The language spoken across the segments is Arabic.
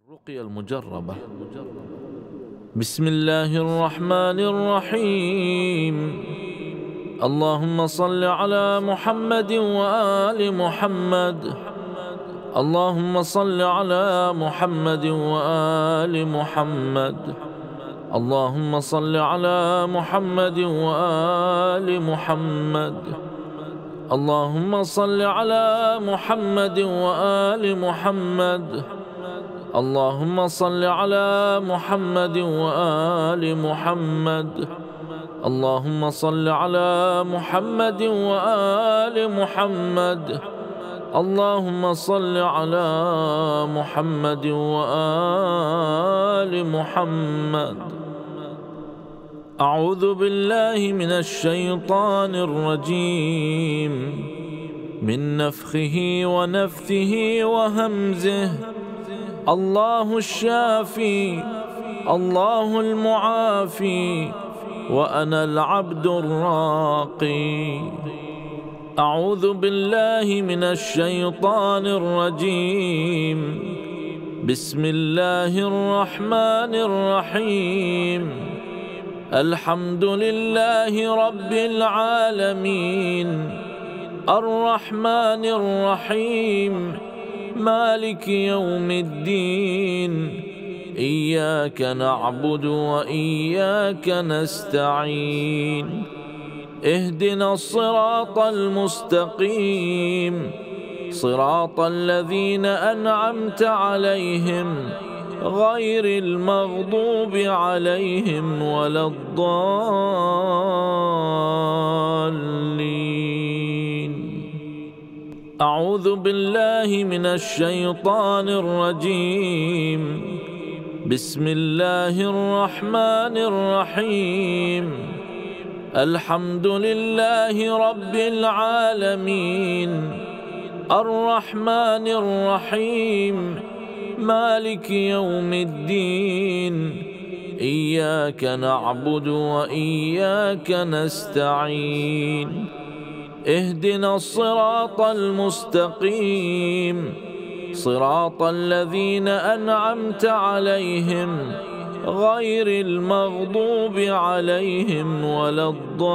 الرقية المجربة. بسم الله الرحمن الرحيم. اللهم صل على محمد وآل محمد. اللهم صل على محمد وآل محمد. اللهم صل على محمد وآل محمد. اللهم صل على محمد وآل محمد. اللهم صل على محمد وآل محمد. اللهم صل على محمد وآل محمد. اللهم صل على محمد وآل محمد. أعوذ بالله من الشيطان الرجيم، من نفخه ونفثه وهمزه. الله الشافي، الله المعافي، وأنا العبد الراقي. أعوذ بالله من الشيطان الرجيم. بسم الله الرحمن الرحيم. الحمد لله رب العالمين، الرحمن الرحيم، مالك يوم الدين. إياك نعبد وإياك نستعين. اهدنا الصراط المستقيم، صراط الذين أنعمت عليهم، غير المغضوب عليهم ولا الضالين. أعوذ بالله من الشيطان الرجيم. بسم الله الرحمن الرحيم. الحمد لله رب العالمين، الرحمن الرحيم، مالك يوم الدين. إياك نعبد وإياك نستعين. اهدنا الصراط المستقيم، صراط الذين أنعمت عليهم، غير المغضوب عليهم ولا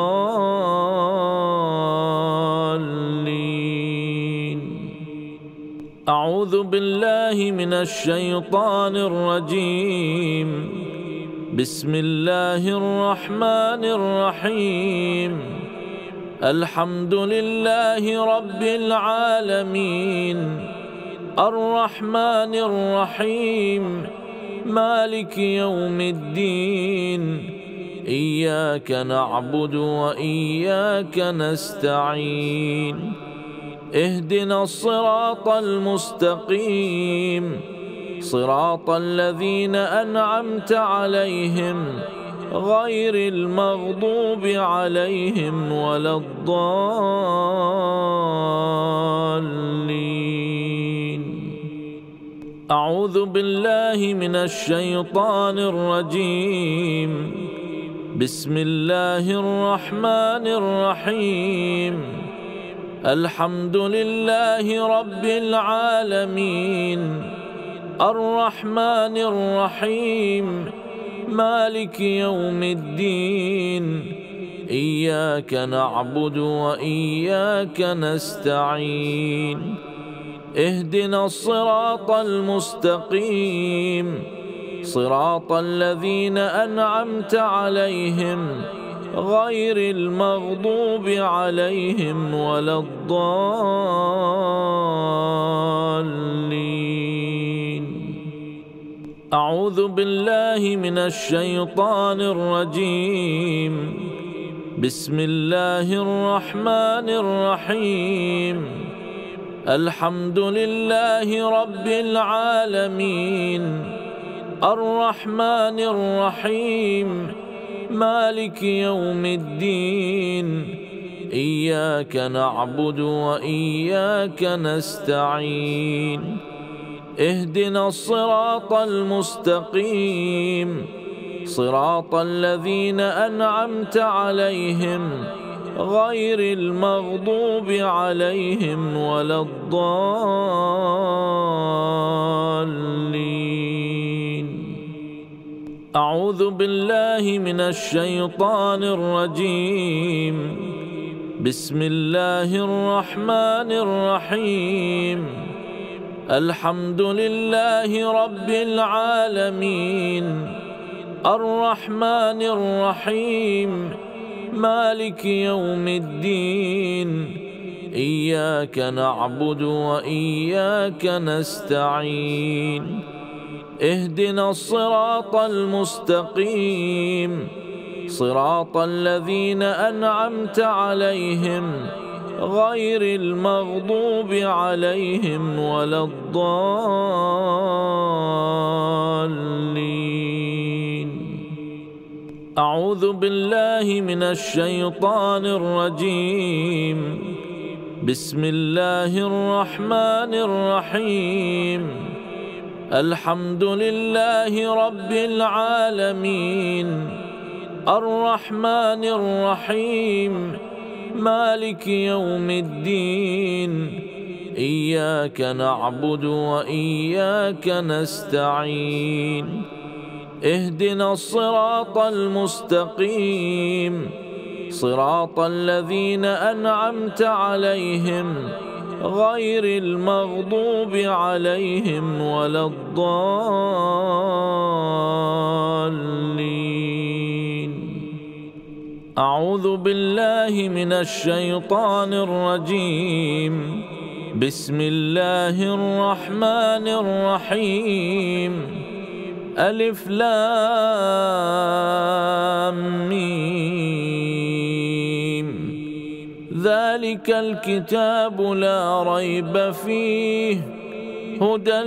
الضالين. أعوذ بالله من الشيطان الرجيم. بسم الله الرحمن الرحيم. الحمد لله رب العالمين، الرحمن الرحيم، مالك يوم الدين. إياك نعبد وإياك نستعين. اهدنا الصراط المستقيم، صراط الذين أنعمت عليهم، غير المغضوب عليهم ولا الضالين. أعوذ بالله من الشيطان الرجيم. بسم الله الرحمن الرحيم. الحمد لله رب العالمين، الرحمن الرحيم، مالك يوم الدين. إياك نعبد وإياك نستعين. اهدنا الصراط المستقيم، صراط الذين أنعمت عليهم، غير المغضوب عليهم ولا الضالين. أعوذ بالله من الشيطان الرجيم. بسم الله الرحمن الرحيم. الحمد لله رب العالمين، الرحمن الرحيم، مالك يوم الدين. إياك نعبد وإياك نستعين. اهدنا الصراط المستقيم، صراط الذين أنعمت عليهم، غير المغضوب عليهم ولا الضالين. أعوذ بالله من الشيطان الرجيم. بسم الله الرحمن الرحيم. الحمد لله رب العالمين، الرحمن الرحيم، مالك يوم الدين، إياك نعبد وإياك نستعين. اهدنا الصراط المستقيم، صراط الذين أنعمت عليهم غير المغضوب عليهم ولا الضالين. أعوذ بالله من الشيطان الرجيم. بسم الله الرحمن الرحيم. الحمد لله رب العالمين، الرحمن الرحيم، مالك يوم الدين، إياك نعبد وإياك نستعين. اهدنا الصراط المستقيم، صراط الذين أنعمت عليهم غير المغضوب عليهم ولا الضالين. أعوذ بالله من الشيطان الرجيم. بسم الله الرحمن الرحيم. ألف لام ميم. ذلك الكتاب لا ريب فيه هدى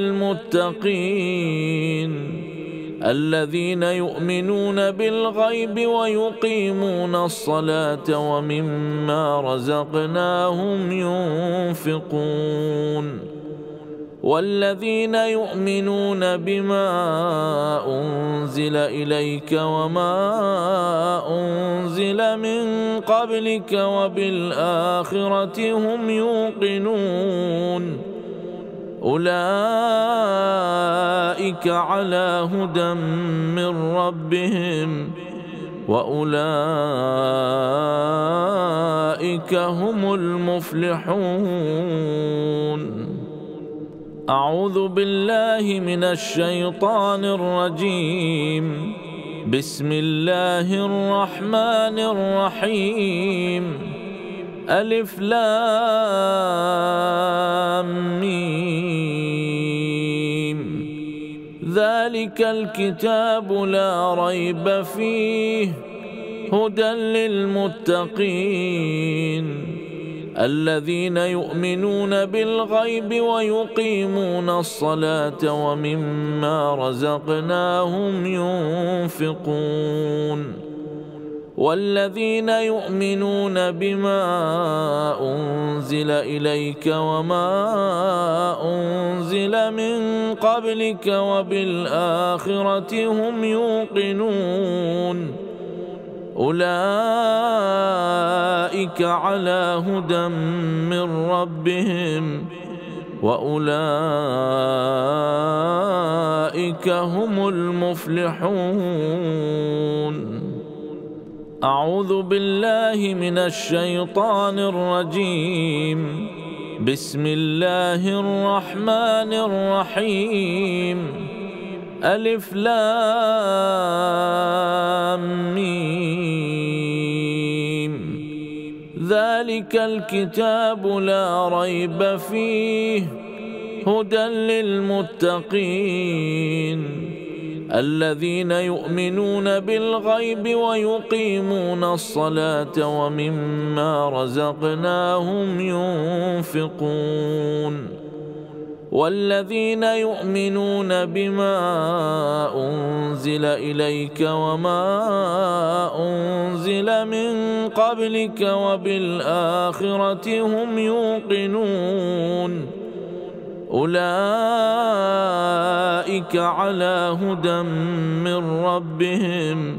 للمتقين الذين يؤمنون بالغيب ويقيمون الصلاة ومما رزقناهم ينفقون والذين يؤمنون بما أنزل إليك وما أنزل من قبلك وبالآخرة هم يوقنون أولئك على هدى من ربهم وأولئك هم المفلحون. أعوذ بالله من الشيطان الرجيم. بسم الله الرحمن الرحيم. ألف لام ميم. ذلك الكتاب لا ريب فيه هدى للمتقين الذين يؤمنون بالغيب ويقيمون الصلاة ومما رزقناهم ينفقون والذين يؤمنون بما أنزل إليك وما أنزل من قبلك وبالآخرة هم يوقنون أولئك على هدى من ربهم وأولئك هم المفلحون. أعوذ بالله من الشيطان الرجيم. بسم الله الرحمن الرحيم. ألف لام ميم. ذلك الكتاب لا ريب فيه هدى للمتقين الذين يؤمنون بالغيب ويقيمون الصلاة ومما رزقناهم ينفقون والذين يؤمنون بما أنزل إليك وما أنزل من قبلك وبالآخرة هم يوقنون أولئك على هدى من ربهم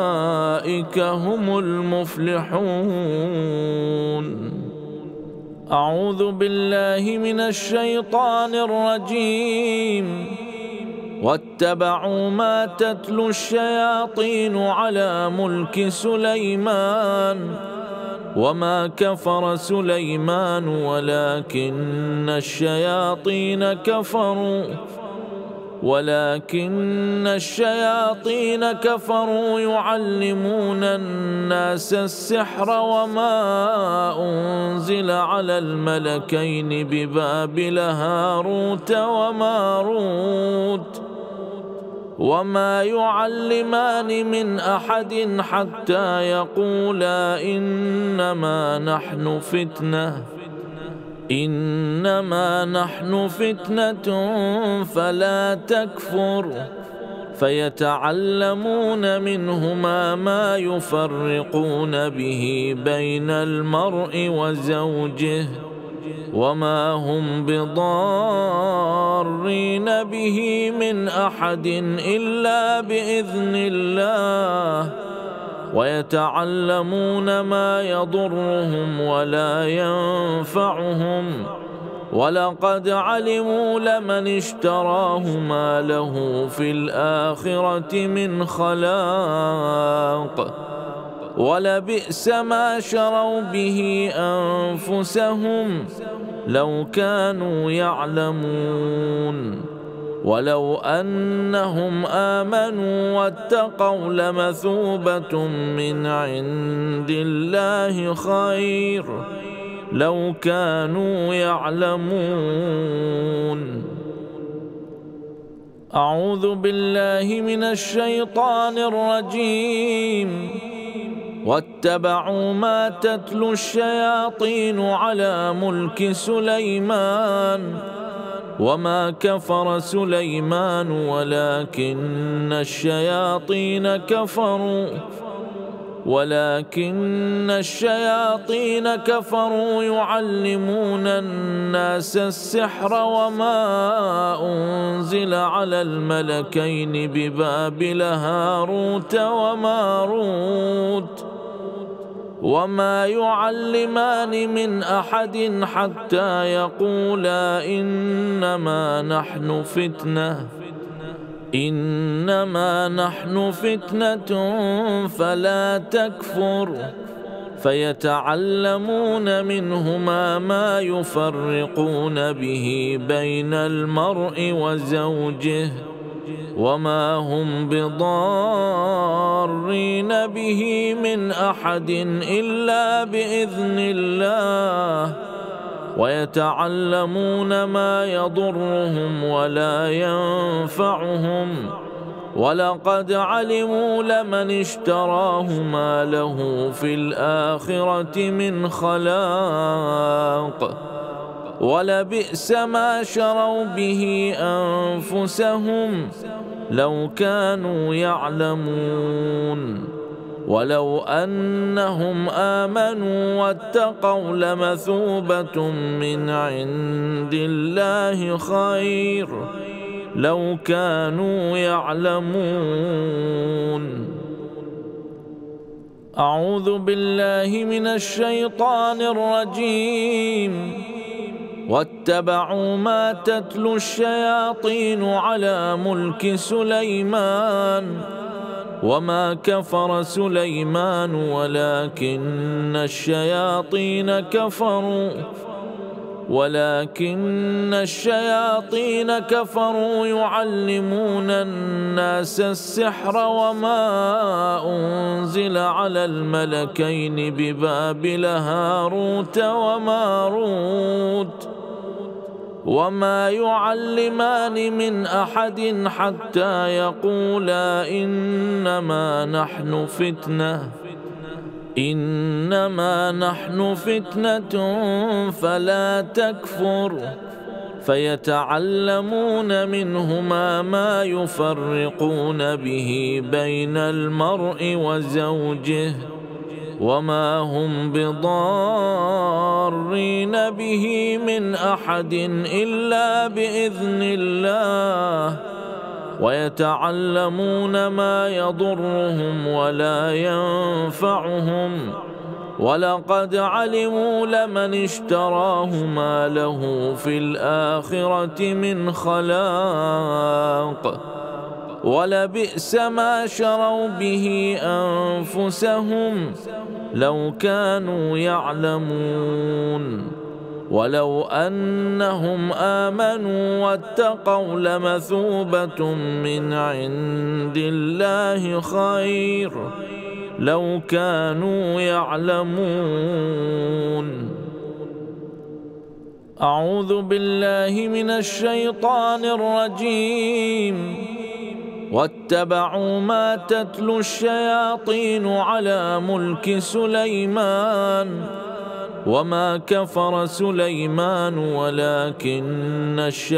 وأولئك هم المفلحون. أعوذ بالله من الشيطان الرجيم. واتبعوا ما تتلو الشياطين على ملك سليمان وما كفر سليمان ولكن الشياطين كفروا يعلمون الناس السحر وما أنزل على الملكين ببابل هاروت وماروت وما يعلمان من أحد حتى يقولا إنما نحن فتنة فلا تكفر فيتعلمون منهما ما يفرقون به بين المرء وزوجه وما هم بضارين به من أحد إلا بإذن الله ويتعلمون ما يضرهم ولا ينفعهم ولقد علموا لمن اشتراه ما له في الآخرة من خلاق ولبئس ما شروا به أنفسهم لو كانوا يعلمون ولو أنهم آمنوا واتقوا لمثوبة من عند الله خير لو كانوا يعلمون. أعوذ بالله من الشيطان الرجيم. واتبعوا ما تتلو الشياطين على ملك سليمان وما كفر سليمان ولكن الشياطين كفروا يعلمون الناس السحر وما أنزل على الملكين ببابل هاروت وماروت وما يعلمان من أحد حتى يقولا إنما نحن فتنة فلا تكفر فيتعلمون منهما ما يفرقون به بين المرء وزوجه وما هم بضارين به من أحد إلا بإذن الله ويتعلمون ما يضرهم ولا ينفعهم ولقد علموا لمن اشتراه ما له في الآخرة من خلاق ولبئس ما شروا به أنفسهم لو كانوا يعلمون ولو أنهم آمنوا واتقوا لمثوبة من عند الله خير لو كانوا يعلمون. أعوذ بالله من الشيطان الرجيم. واتبعوا ما تتلو الشياطين على ملك سليمان وما كفر سليمان ولكن الشياطين كفروا يعلمون الناس السحر وما أنزل على الملكين ببابل هاروت وماروت وما يعلمان من أحد حتى يقولا إنما نحن فتنة فلا تكفر فيتعلمون منهما ما يفرقون به بين المرء وزوجه وما هم بضارين به من أحد إلا بإذن الله ويتعلمون ما يضرهم ولا ينفعهم ولقد علموا لمن اشتراه ما له في الآخرة من خلاق ولبئس ما شروا به أنفسهم لو كانوا يعلمون ولو أنهم آمنوا واتقوا لمثوبة من عند الله خير لو كانوا يعلمون. أعوذ بالله من الشيطان الرجيم. واتبعوا ما تتلو الشياطين على ملك سليمان وما كفر سليمان ولكن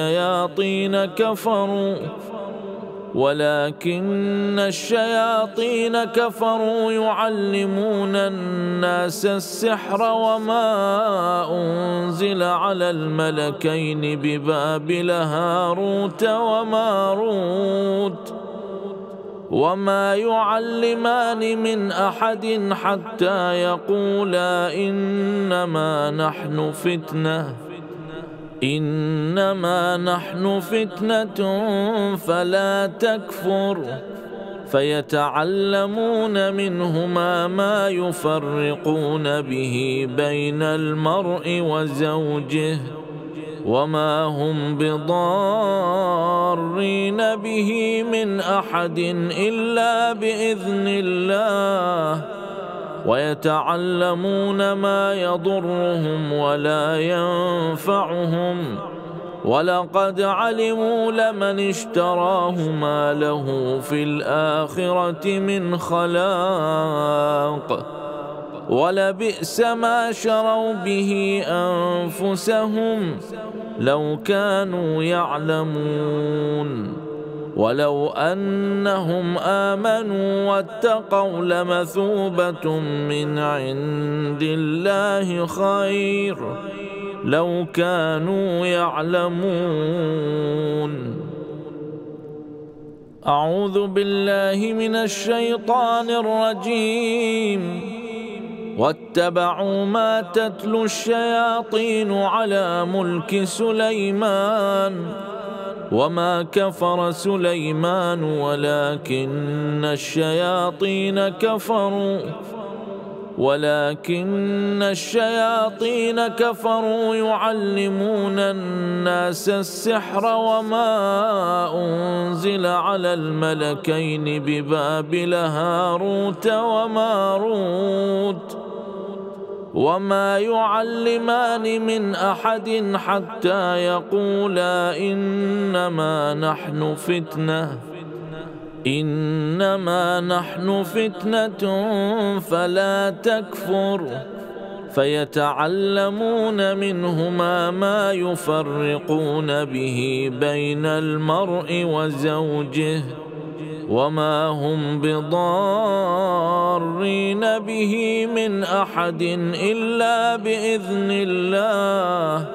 الشياطين كفروا يعلمون الناس السحر وما أنزل على الملكين ببابل هاروت وماروت وما يعلمان من أحد حتى يقولا إنما نحن فتنة فلا تكفر فيتعلمون منهما ما يفرقون به بين المرء وزوجه وما هم بضارين به من أحد إلا بإذن الله ويتعلمون ما يضرهم ولا ينفعهم ولقد علموا لمن اشتراه ما له في الآخرة من خلاق ولبئس ما شروا به أنفسهم لو كانوا يعلمون ولو أنهم آمنوا واتقوا لمثوبة من عند الله خير لو كانوا يعلمون. أعوذ بالله من الشيطان الرجيم. واتبعوا ما تتلو الشياطين على ملك سليمان وما كفر سليمان ولكن الشياطين كفروا يعلمون الناس السحر وما أنزل على الملكين ببابل هاروت وماروت وما يعلمان من أحد حتى يقولا إنما نحن فتنة فلا تكفر فيتعلمون منهما ما يفرقون به بين المرء وزوجه وما هم بضارين به من أحد إلا بإذن الله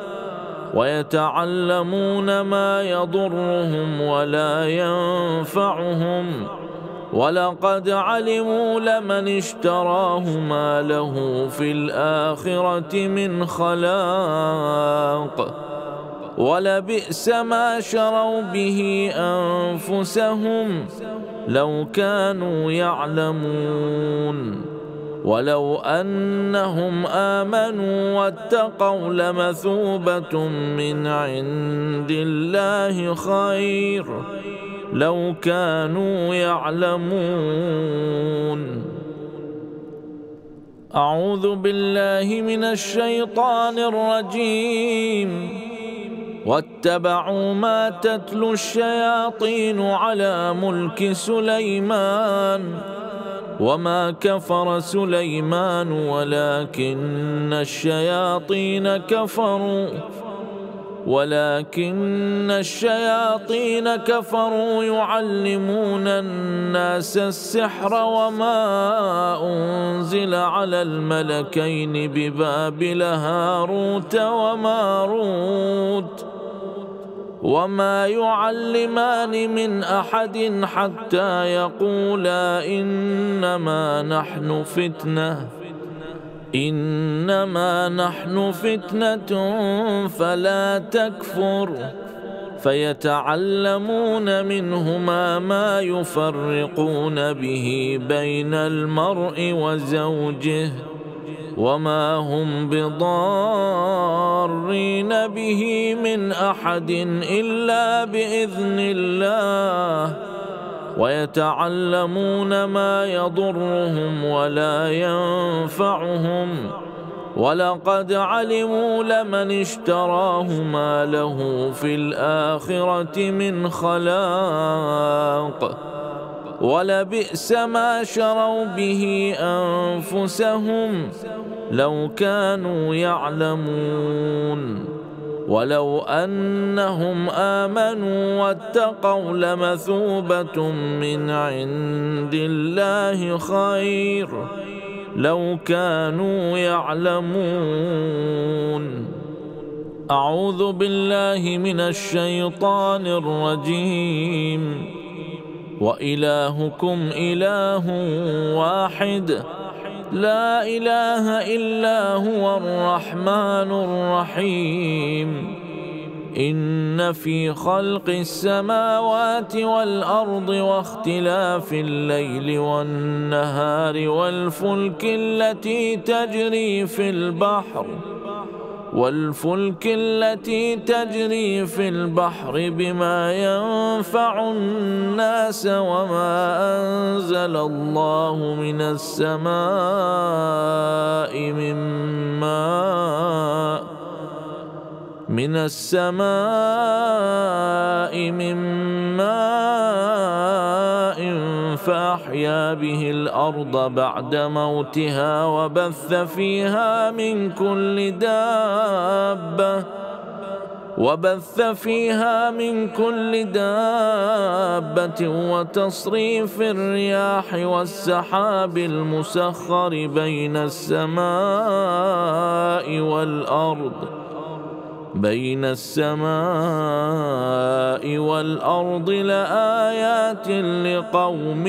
ويتعلمون ما يضرهم ولا ينفعهم ولقد علموا لمن اشتراه ما له في الآخرة من خلاق ولبئس ما شروا به أنفسهم لو كانوا يعلمون ولو أنهم آمنوا واتقوا لمثوبة من عند الله خير لو كانوا يعلمون. أعوذ بالله من الشيطان الرجيم. واتبعوا ما تتلو الشياطين على ملك سليمان وما كفر سليمان ولكن الشياطين كفروا يعلمون الناس السحر وما أنزل على الملكين ببابل هاروت وماروت وما يعلمان من أحد حتى يقولا إنما نحن فتنة فلا تكفر فيتعلمون منهما ما يفرقون به بين المرء وزوجه وما هم بضارين به من أحد إلا بإذن الله ويتعلمون ما يضرهم ولا ينفعهم ولقد علموا لمن اشتراه ما له في الآخرة من خلاق ولبئس ما شروا به أنفسهم لو كانوا يعلمون ولو أنهم آمنوا واتقوا لمثوبة من عند الله خير لو كانوا يعلمون. أعوذ بالله من الشيطان الرجيم. وإلهكم إله واحد لا إله إلا هو الرحمن الرحيم. إن في خلق السماوات والأرض واختلاف الليل والنهار والفلك التي تجري في البحر بما ينفع الناس وما أنزل الله من السماء من ماء فأحيا به الأرض بعد موتها وبث فيها من كل دابة وتصريف الرياح والسحاب المسخر بين السماء والأرض لآيات لقوم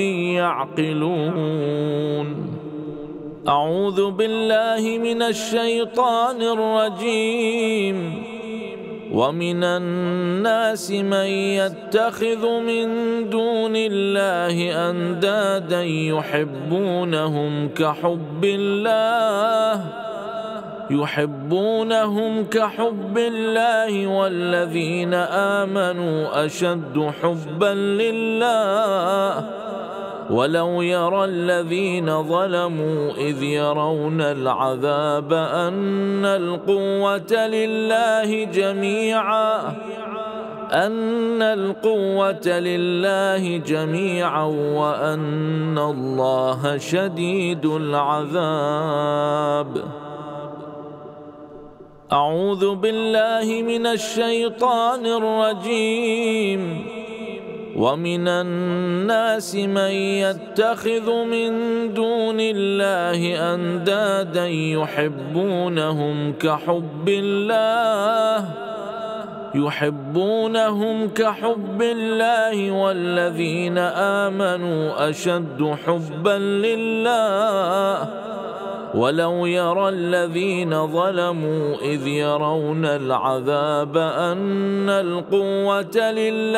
يعقلون. أعوذ بالله من الشيطان الرجيم. ومن الناس من يتخذ من دون الله أندادا يحبونهم كحب الله والذين آمنوا أشد حبا لله ولو يرى الذين ظلموا إذ يرون العذاب أن القوة لله جميعا وأن الله شديد العذاب. أعوذ بالله من الشيطان الرجيم. ومن الناس من يتخذ من دون الله أندادا يحبونهم كحب الله والذين آمنوا أشد حبا لله ولو يرى الذين ظلموا إذ يرون العذاب أن القوة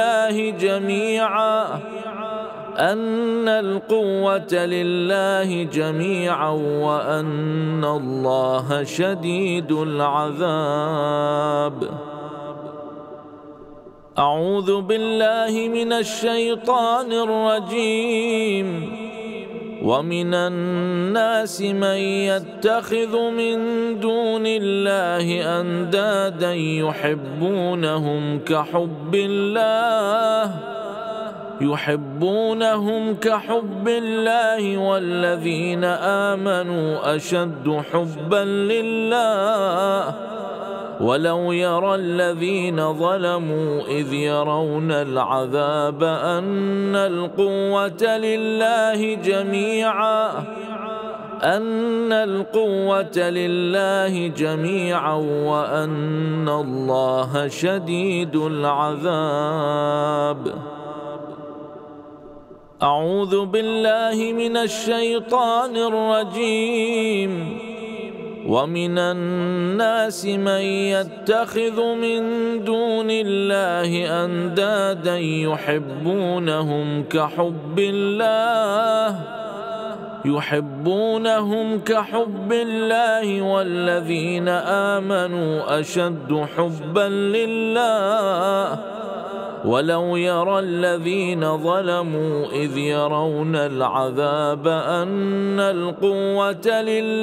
لله جميعا وأن الله شديد العذاب. أعوذ بالله من الشيطان الرجيم. ومن الناس من يتخذ من دون الله أندادا يحبونهم كحب الله والذين آمنوا أشد حبا لله ولو يرى الذين ظلموا إذ يرون العذاب أن القوة لله جميعا وأن الله شديد العذاب. أعوذ بالله من الشيطان الرجيم. ومن الناس من يتخذ من دون الله أندادا يحبونهم كحب الله والذين آمنوا أشد حبا لله ولو يرى الذين ظلموا إذ يرون العذاب أن القوة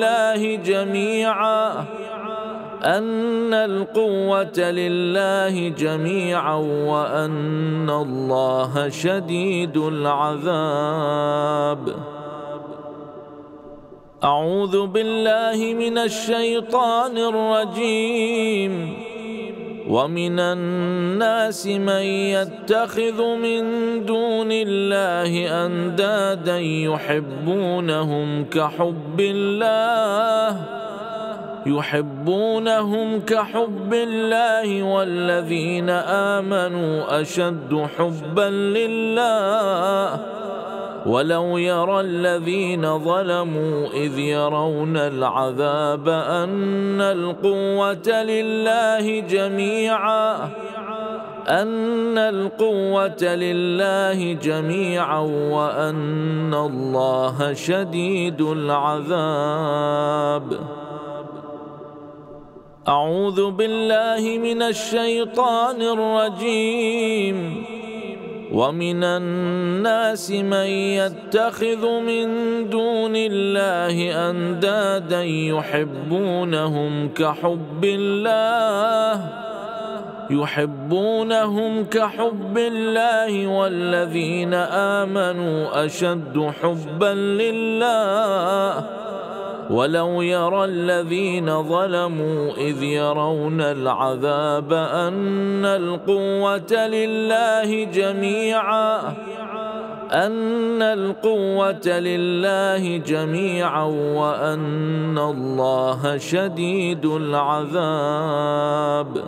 لله جميعا وأن الله شديد العذاب. أعوذ بالله من الشيطان الرجيم. ومن الناس من يتخذ من دون الله أندادا يحبونهم كحب الله والذين آمنوا أشد حبا لله ولو يرى الذين ظلموا إذ يرون العذاب أن القوة لله جميعا وأن الله شديد العذاب. أعوذ بالله من الشيطان الرجيم. ومن الناس من يتخذ من دون الله أندادا يحبونهم كحب الله والذين آمنوا أشد حبا لله ولو يرى الذين ظلموا إذ يرون العذاب أن القوة لله جميعا وأن الله شديد العذاب.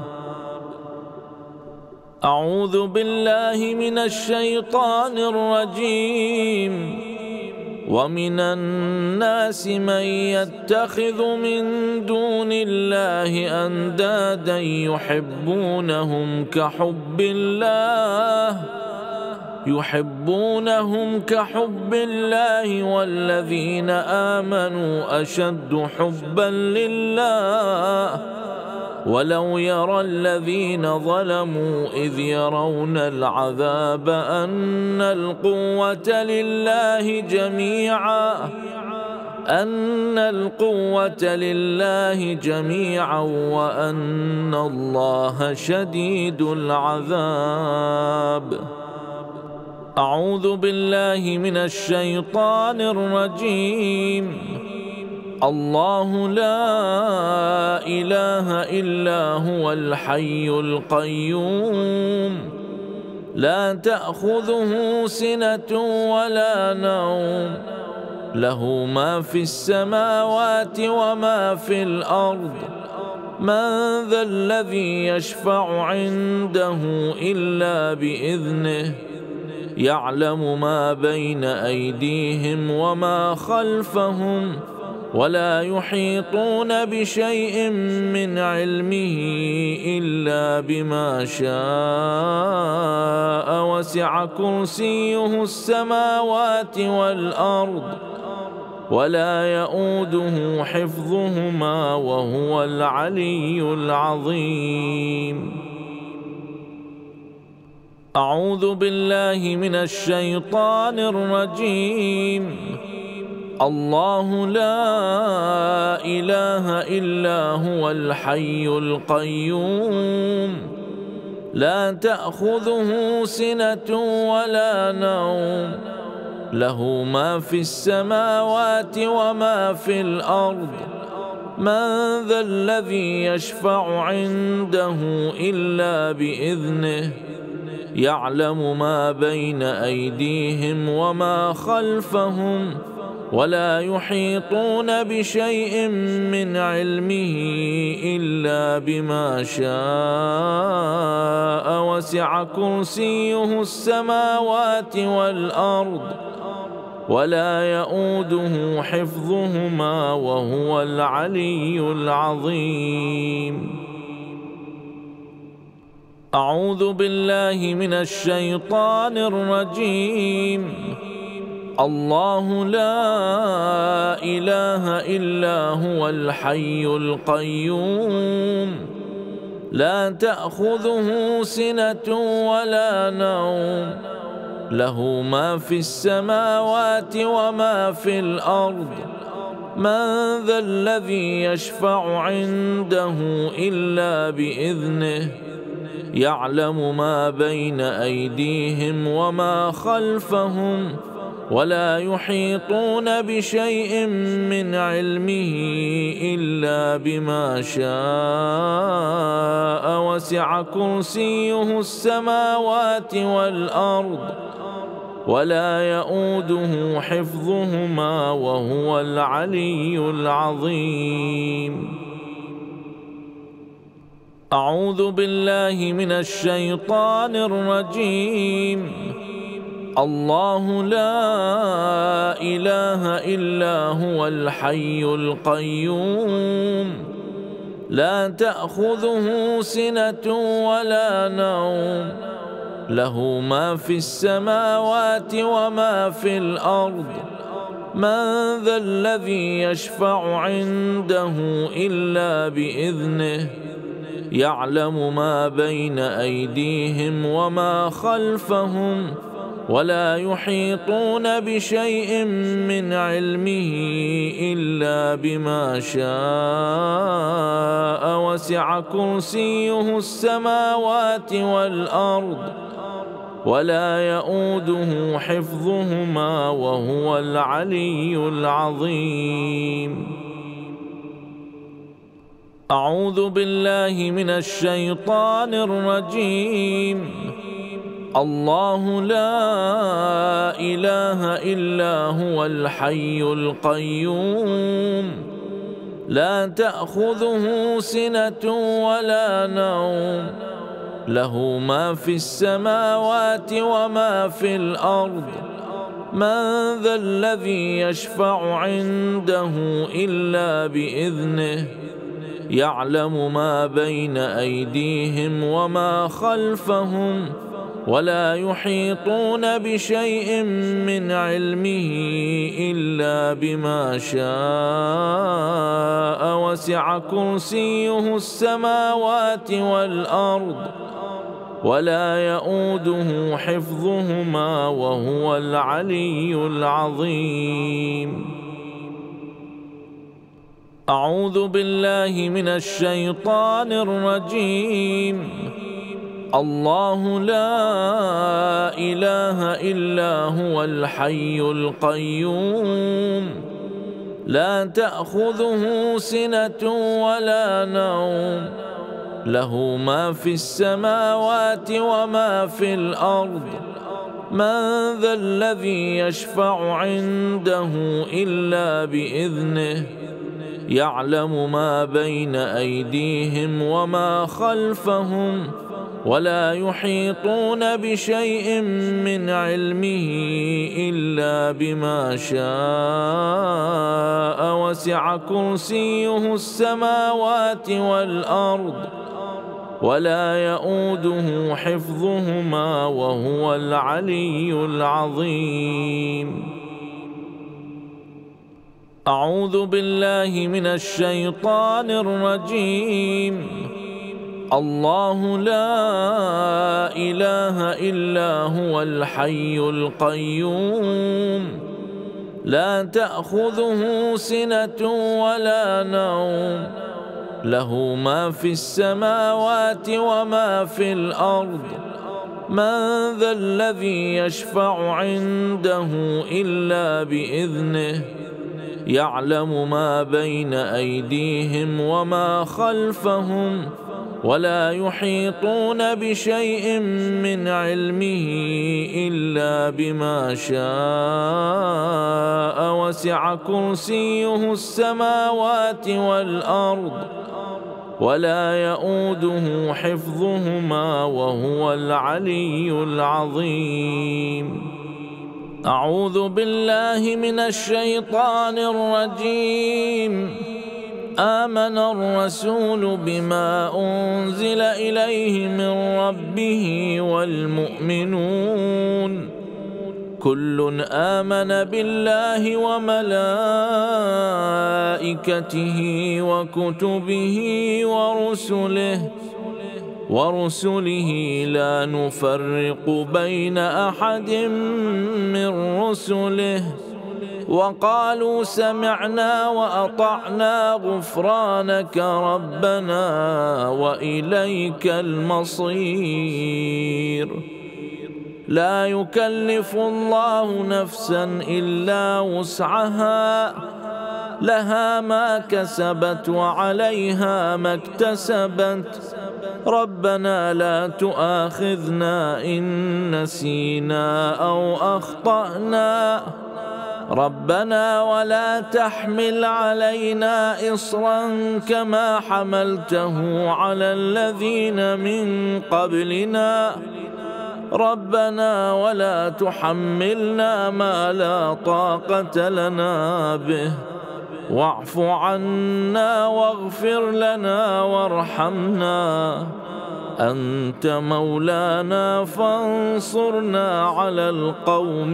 أعوذ بالله من الشيطان الرجيم. ومن الناس من يتخذ من دون الله أندادا يحبونهم كحب الله والذين آمنوا أشد حبا لله ولو يرى الذين ظلموا إذ يرون العذاب أن القوة لله جميعا وأن الله شديد العذاب. أعوذ بالله من الشيطان الرجيم. الله لا إله إلا هو الحي القيوم لا تأخذه سنة ولا نوم له ما في السماوات وما في الأرض من ذا الذي يشفع عنده إلا بإذنه يعلم ما بين أيديهم وما خلفهم ولا يحيطون بشيء من علمه إلا بما شاء وسع كرسيه السماوات والأرض ولا يؤوده حفظهما وهو العلي العظيم. أعوذ بالله من الشيطان الرجيم. الله لا إله إلا هو الحي القيوم لا تأخذه سنة ولا نوم له ما في السماوات وما في الأرض من ذا الذي يشفع عنده إلا بإذنه يعلم ما بين أيديهم وما خلفهم ولا يحيطون بشيء من علمه إلا بما شاء وسع كرسيه السماوات والأرض ولا يؤوده حفظهما وهو العلي العظيم. أعوذ بالله من الشيطان الرجيم. الله لا إله إلا هو الحي القيوم لا تأخذه سنة ولا نوم له ما في السماوات وما في الأرض من ذا الذي يشفع عنده إلا بإذنه يعلم ما بين أيديهم وما خلفهم ولا يحيطون بشيء من علمه إلا بما شاء وسع كرسيه السماوات والأرض ولا يؤوده حفظهما وهو العلي العظيم. أعوذ بالله من الشيطان الرجيم. الله لا إله إلا هو الحي القيوم لا تأخذه سنة ولا نوم له ما في السماوات وما في الأرض من ذا الذي يشفع عنده إلا بإذنه يعلم ما بين أيديهم وما خلفهم ولا يحيطون بشيء من علمه إلا بما شاء وسع كرسيه السماوات والأرض ولا يؤوده حفظهما وهو العلي العظيم. أعوذ بالله من الشيطان الرجيم. الله لا إله إلا هو الحي القيوم لا تأخذه سنة ولا نوم له ما في السماوات وما في الأرض من ذا الذي يشفع عنده إلا بإذنه يعلم ما بين أيديهم وما خلفهم ولا يحيطون بشيء من علمه إلا بما شاء وسع كرسيه السماوات والأرض ولا يؤوده حفظهما وهو العلي العظيم. أعوذ بالله من الشيطان الرجيم. الله لا إله إلا هو الحي القيوم لا تأخذه سنة ولا نوم له ما في السماوات وما في الأرض من ذا الذي يشفع عنده إلا بإذنه يعلم ما بين أيديهم وما خلفهم ولا يحيطون بشيء من علمه إلا بما شاء وسع كرسيه السماوات والأرض ولا يؤوده حفظهما وهو العلي العظيم. أعوذ بالله من الشيطان الرجيم. الله لا إله إلا هو الحي القيوم لا تأخذه سنة ولا نوم له ما في السماوات وما في الأرض من ذا الذي يشفع عنده إلا بإذنه يعلم ما بين أيديهم وما خلفهم ولا يحيطون بشيء من علمه إلا بما شاء وسع كرسيه السماوات والأرض ولا يؤوده حفظهما وهو العلي العظيم. أعوذ بالله من الشيطان الرجيم. آمن الرسول بما أنزل إليه من ربه والمؤمنون كل آمن بالله وملائكته وكتبه ورسله لا نفرق بين أحد من رسله وقالوا سمعنا وأطعنا غفرانك ربنا وإليك المصير. لا يكلف الله نفسا إلا وسعها لها ما كسبت وعليها ما اكتسبت ربنا لا تؤاخذنا إن نسينا أو أخطأنا ربنا ولا تحمل علينا إصرا كما حملته على الذين من قبلنا ربنا ولا تحملنا ما لا طاقة لنا به واعف عنا واغفر لنا وارحمنا أنت مولانا فانصرنا على القوم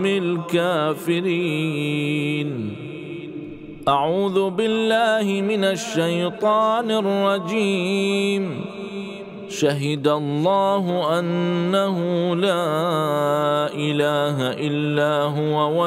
الكافرين. أعوذ بالله من الشيطان الرجيم. شهد الله أنه لا إله إلا هو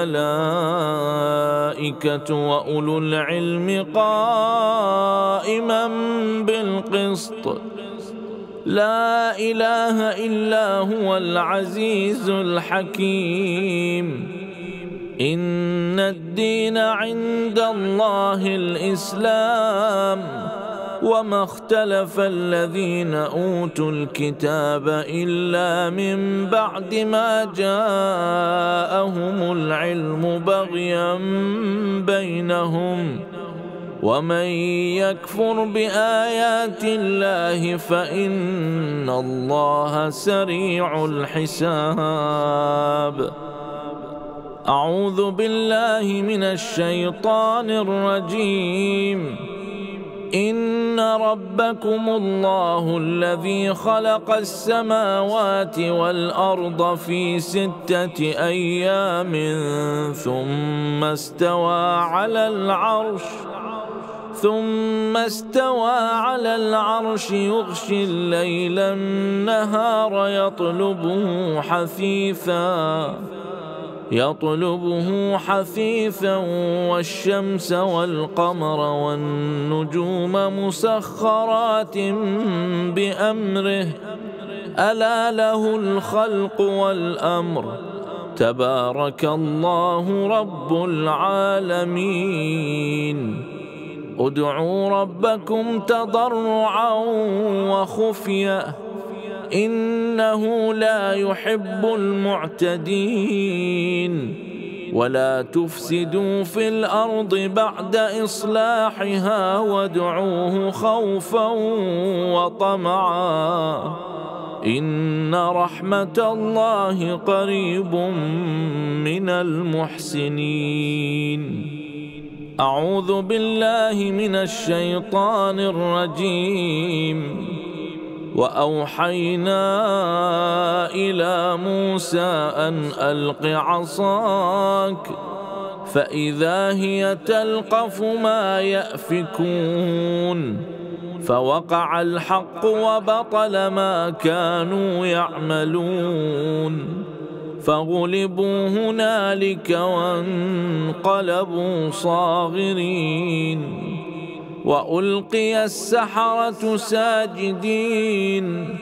والملائكة وأولو العلم قائما بالقسط لا إله إلا هو العزيز الحكيم. إن الدين عند الله الإسلام وما اختلف الذين أوتوا الكتاب إلا من بعد ما جاءهم العلم بغيا بينهم ومن يكفر بآيات الله فإن الله سريع الحساب. أعوذ بالله من الشيطان الرجيم. إن ربكم الله الذي خلق السماوات والأرض في 6 أيام ثم استوى على العرش يغشي الليل النهار يطلبه حثيثا والشمس والقمر والنجوم مسخرات بأمره ألا له الخلق والأمر تبارك الله رب العالمين. ادعوا ربكم تضرعا وخفية إنه لا يحب المعتدين. ولا تفسدوا في الأرض بعد إصلاحها وادعوه خوفا وطمعا إن رحمة الله قريب من المحسنين. أعوذ بالله من الشيطان الرجيم. وأوحينا إلى موسى أن ألق عصاك فإذا هي تلقف ما يأفكون فوقع الحق وبطل ما كانوا يعملون فغلبوا هنالك وانقلبوا صاغرين وألقي السحرة ساجدين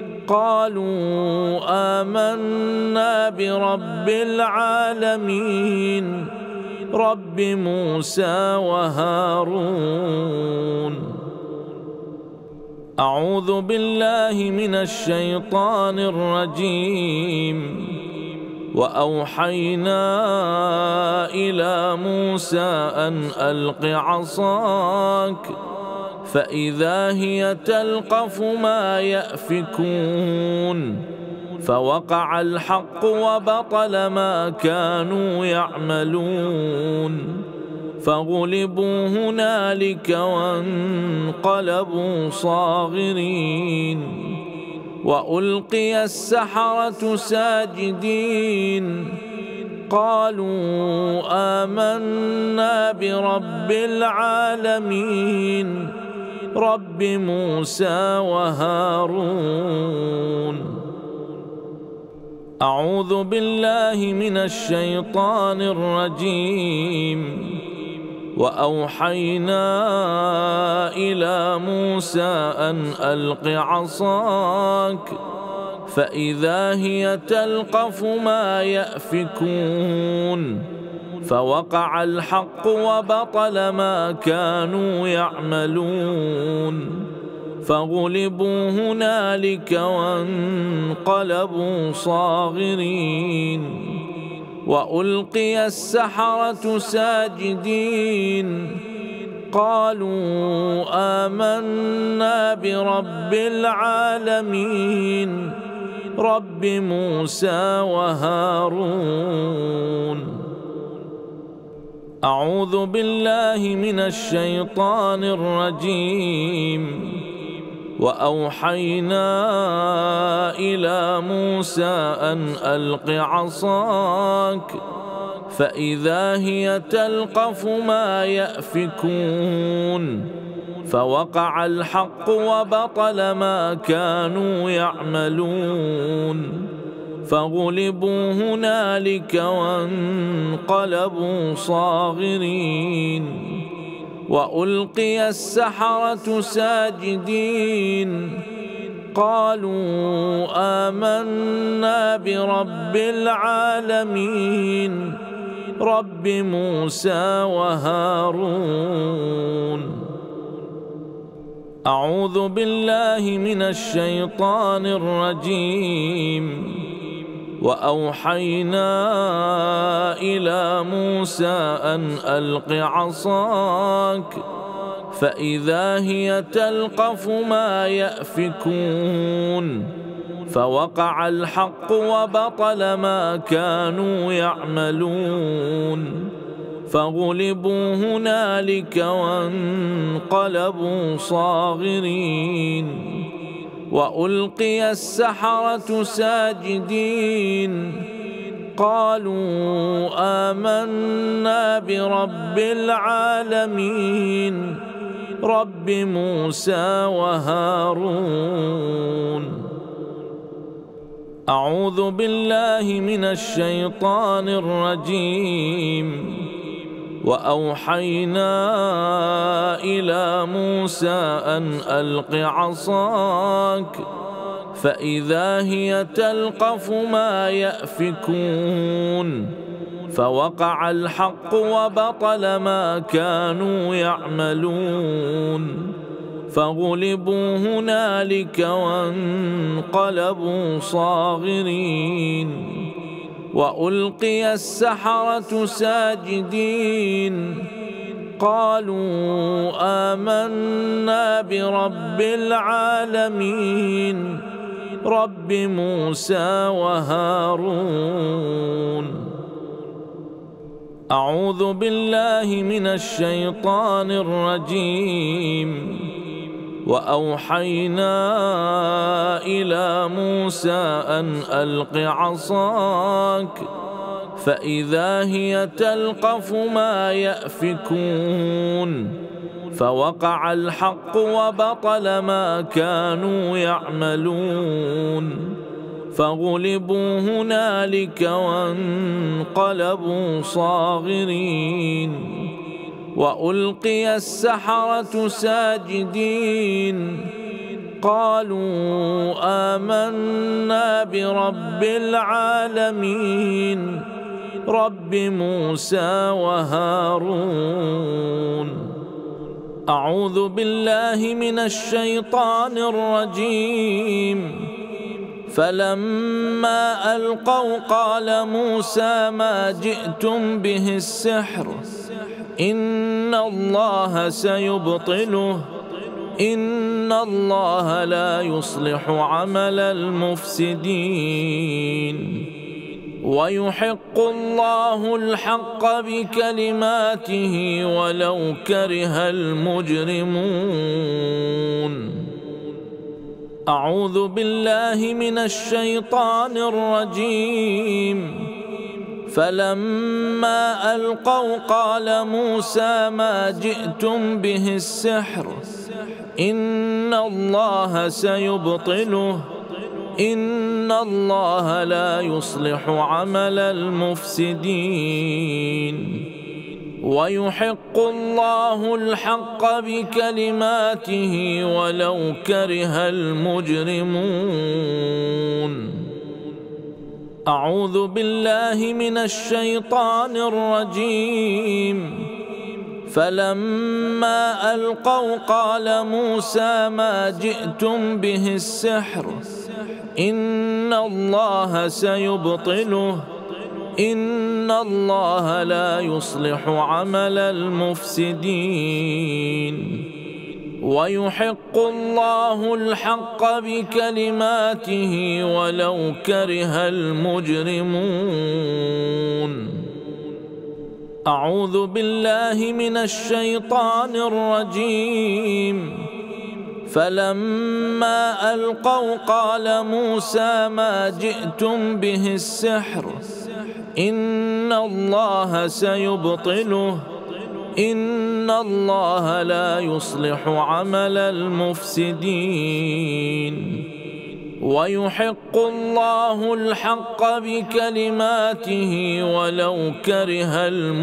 قالوا آمنا برب العالمين رب موسى وهارون. أعوذ بالله من الشيطان الرجيم. وأوحينا إلى موسى أن ألق عصاك فإذا هي تلقف ما يأفكون فوقع الحق وبطل ما كانوا يعملون فغلبوا هنالك وانقلبوا صاغرين وألقي السحرة ساجدين قالوا آمنا برب العالمين رب موسى وهارون. أعوذ بالله من الشيطان الرجيم. وأوحينا إلى موسى أن ألق عصاك فإذا هي تلقف ما يأفكون فوقع الحق وبطل ما كانوا يعملون فغلبوا هنالك وانقلبوا صاغرين وألقي السحرة ساجدين قالوا آمنا برب العالمين رب موسى وهارون. أعوذ بالله من الشيطان الرجيم. وأوحينا إلى موسى أن ألق عصاك فإذا هي تلقف ما يأفكون فوقع الحق وبطل ما كانوا يعملون فغلبوا هنالك وانقلبوا صاغرين وألقي السحرة ساجدين قالوا آمنا برب العالمين رب موسى وهارون. أعوذ بالله من الشيطان الرجيم. وأوحينا إلى موسى أن ألق عصاك فإذا هي تلقف ما يأفكون فوقع الحق وبطل ما كانوا يعملون فغلبوا هنالك وانقلبوا صاغرين وألقي السحرة ساجدين قالوا آمنا برب العالمين رب موسى وهارون. أعوذ بالله من الشيطان الرجيم. وأوحينا إلى موسى أن ألق عصاك فإذا هي تلقف ما يأفكون فوقع الحق وبطل ما كانوا يعملون فغلبوا هنالك وانقلبوا صاغرين وألقي السحرة ساجدين قالوا آمنا برب العالمين رب موسى وهارون. أعوذ بالله من الشيطان الرجيم. وأوحينا إلى موسى أن ألق عصاك فإذا هي تلقف ما يأفكون فوقع الحق وبطل ما كانوا يعملون فغلبوا هنالك وانقلبوا صاغرين وألقي السحرة ساجدين قالوا آمنا برب العالمين رب موسى وهارون. أعوذ بالله من الشيطان الرجيم. فلما ألقوا قال موسى ما جئتم به السحر إن الله سيبطله إن الله لا يصلح عمل المفسدين ويحق الله الحق بكلماته ولو كره المجرمون. أعوذ بالله من الشيطان الرجيم. فلما ألقوا قال موسى ما جئتم به السحر إن الله سيبطله إن الله لا يصلح عمل المفسدين ويحق الله الحق بكلماته ولو كره المجرمون. أعوذ بالله من الشيطان الرجيم. فلما ألقوا قال موسى ما جئتم به السحر إن الله سيبطله إن الله لا يصلح عمل المفسدين ويحق الله الحق بكلماته ولو كره المجرمون. أعوذ بالله من الشيطان الرجيم. فلما ألقوا قال موسى ما جئتم به السحر إن الله سيبطله إن الله لا يصلح عمل المفسدين ويحق الله الحق بكلماته ولو كره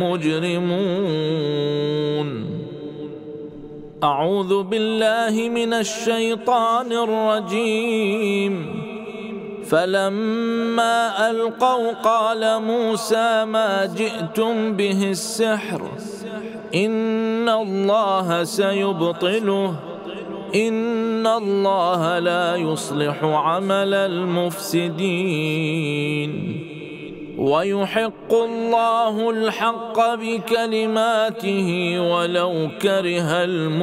المجرمون. أعوذ بالله من الشيطان الرجيم. فلما ألقوا قال موسى ما جئتم به السحر إن الله سيبطله إن الله لا يصلح عمل المفسدين ويحق الله الحق بكلماته ولو كره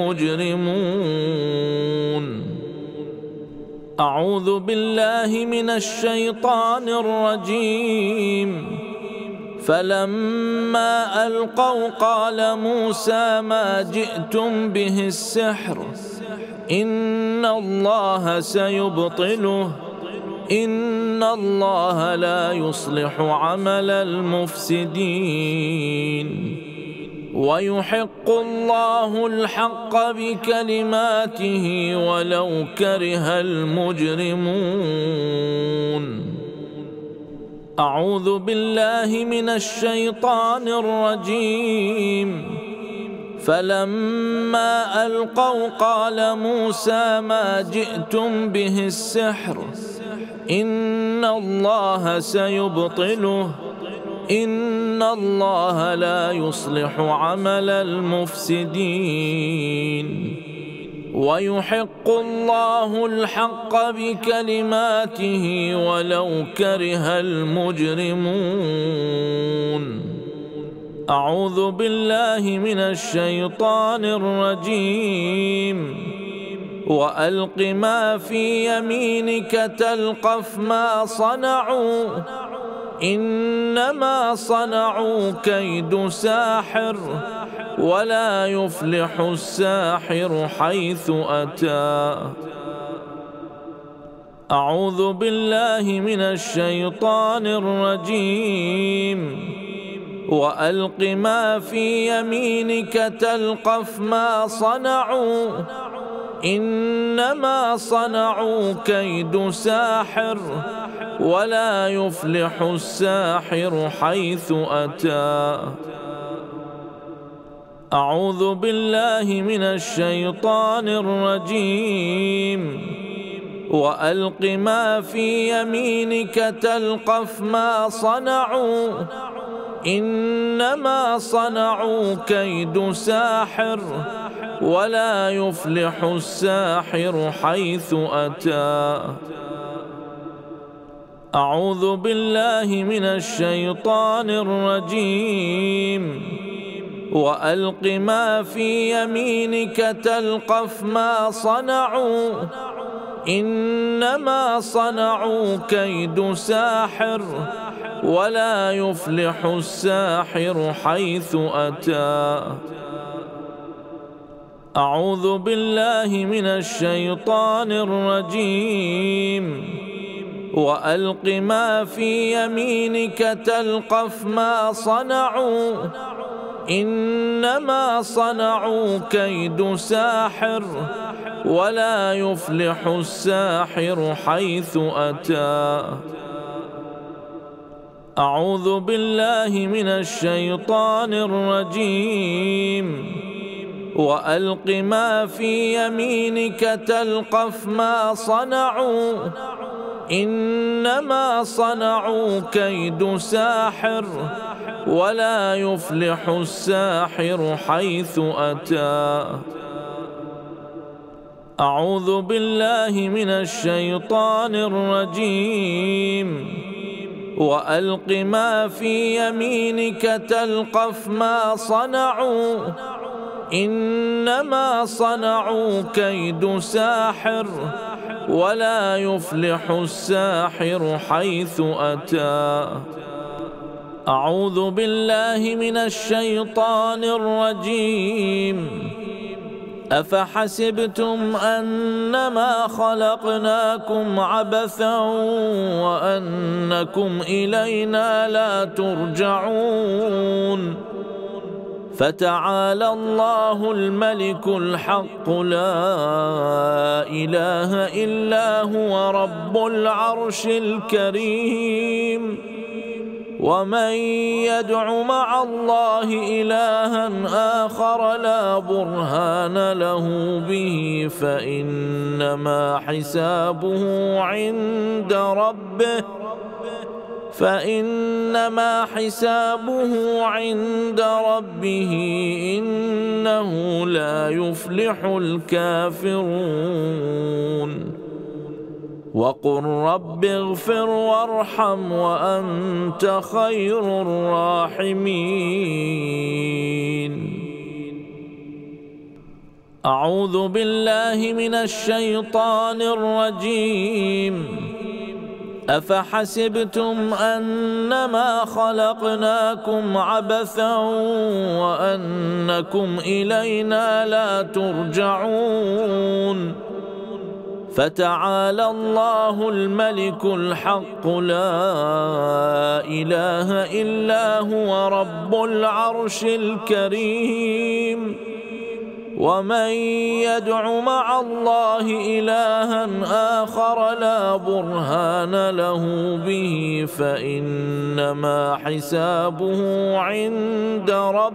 المجرمون. أعوذ بالله من الشيطان الرجيم. فلما ألقوا قال موسى ما جئتم به السحر إن الله سيبطله إن الله لا يصلح عمل المفسدين ويحق الله الحق بكلماته ولو كره المجرمون. أعوذ بالله من الشيطان الرجيم. فلما ألقوا قال موسى ما جئتم به السحر إن الله سيبطله إن الله لا يصلح عمل المفسدين ويحق الله الحق بكلماته ولو كره المجرمون. أعوذ بالله من الشيطان الرجيم. وألق ما في يمينك تلقف ما صنعوا إنما صنعوا كيد ساحر ولا يفلح الساحر حيث أتى. أعوذ بالله من الشيطان الرجيم. وألق ما في يمينك تلقف ما صنعوا إنما صنعوا كيد ساحر ولا يفلح الساحر حيث أتى. أعوذ بالله من الشيطان الرجيم. وألق ما في يمينك تلقف ما صنعوا إنما صنعوا كيد ساحر ولا يفلح الساحر حيث أتى. أعوذ بالله من الشيطان الرجيم. وألق ما في يمينك تلقف ما صنعوا إنما صنعوا كيد ساحر ولا يفلح الساحر حيث أتى. أعوذ بالله من الشيطان الرجيم. وألق ما في يمينك تلقف ما صنعوا إنما صنعوا كيد ساحر ولا يفلح الساحر حيث أتى. أعوذ بالله من الشيطان الرجيم. وألق ما في يمينك تلقف ما صنعوا إنما صنعوا كيد ساحر ولا يفلح الساحر حيث أتى. أعوذ بالله من الشيطان الرجيم. وألق ما في يمينك تلقف ما صنعوا إنما صنعوا كيد ساحر ولا يفلح الساحر حيث أتى. أعوذ بالله من الشيطان الرجيم. أفحسبتم أنما خلقناكم عبثا وأنكم إلينا لا ترجعون فتعالى الله الملك الحق لا إله إلا هو رب العرش الكريم. ومن يدع مع الله إلها آخر لا برهان له به فإنما حسابه عند ربه إنه لا يفلح الكافرون. وقل رب اغفر وارحم وأنت خير الراحمين. أعوذ بالله من الشيطان الرجيم. أفحسبتم أنما خلقناكم عبثا وأنكم إلينا لا ترجعون فتعالى الله الملك الحق لا إله إلا هو رب العرش الكريم. ومن يدع مع الله إلها آخر لا برهان له به فإنما حسابه عند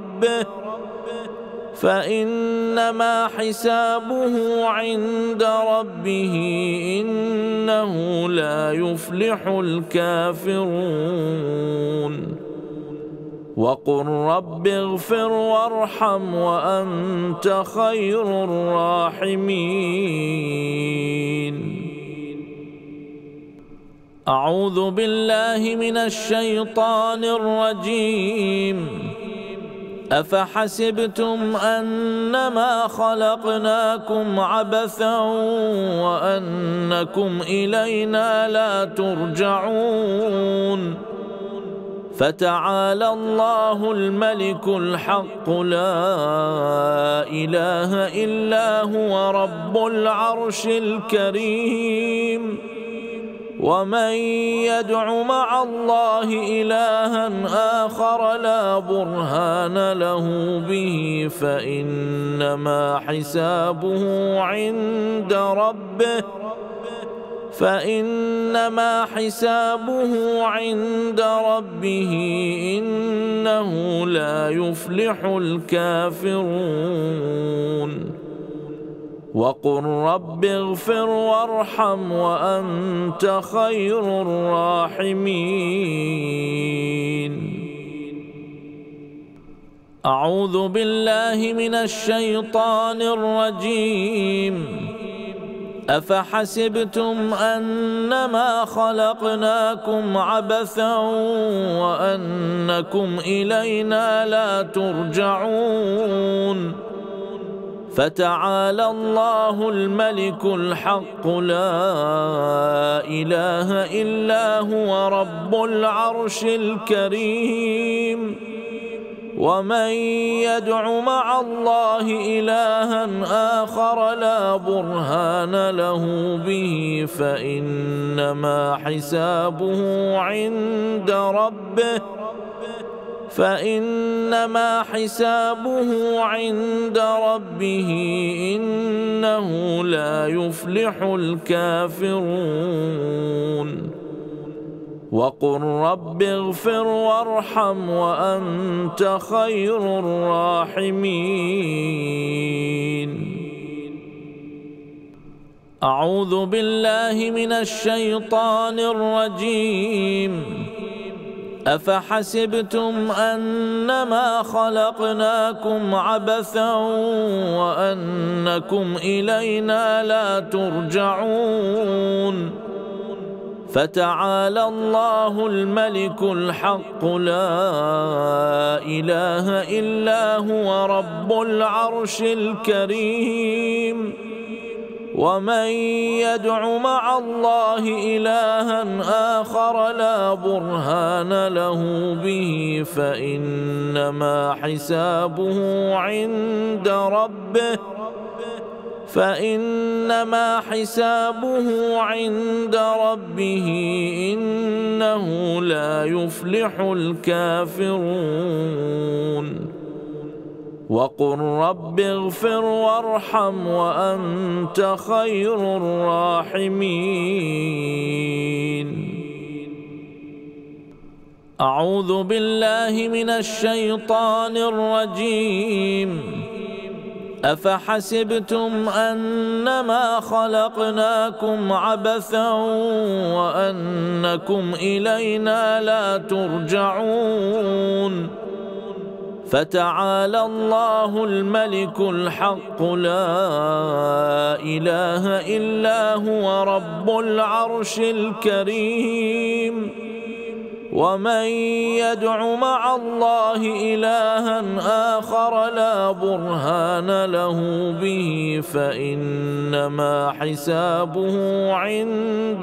ربه إنه لا يفلح الكافرون. وقل رب اغفر وارحم وأنت خير الراحمين. أعوذ بالله من الشيطان الرجيم. أفحسبتم أنما خلقناكم عبثا وأنكم إلينا لا ترجعون فتعالى الله الملك الحق لا إله إلا هو رب العرش الكريم. ومن يدع مع الله إلها آخر لا برهان له به فإنما حسابه عند ربه إنه لا يفلح الكافرون. وقل رب اغفر وارحم وأنت خير الراحمين. أعوذ بالله من الشيطان الرجيم. أفحسبتم أنما خلقناكم عبثا وأنكم إلينا لا ترجعون فتعالى الله الملك الحق لا إله إلا هو رب العرش الكريم ومن يدع مع الله إلها آخر لا برهان له به فإنما حسابه عند ربه إنه لا يفلح الكافرون وقل رب اغفر وارحم وأنت خير الراحمين. أعوذ بالله من الشيطان الرجيم. أفحسبتم أنما خلقناكم عبثا وأنكم إلينا لا ترجعون فتعالى الله الملك الحق لا إله إلا هو رب العرش الكريم ومن يدع مع الله إلها آخر لا برهان له به فإنما حسابه عند ربه إنه لا يفلح الكافرون وقل رب اغفر وارحم وأنت خير الراحمين. أعوذ بالله من الشيطان الرجيم. أفحسبتم أنما خلقناكم عبثا وأنكم إلينا لا ترجعون فتعالى الله الملك الحق لا إله إلا هو رب العرش الكريم ومن يدع مع الله إلها آخر لا برهان له به فإنما حسابه عند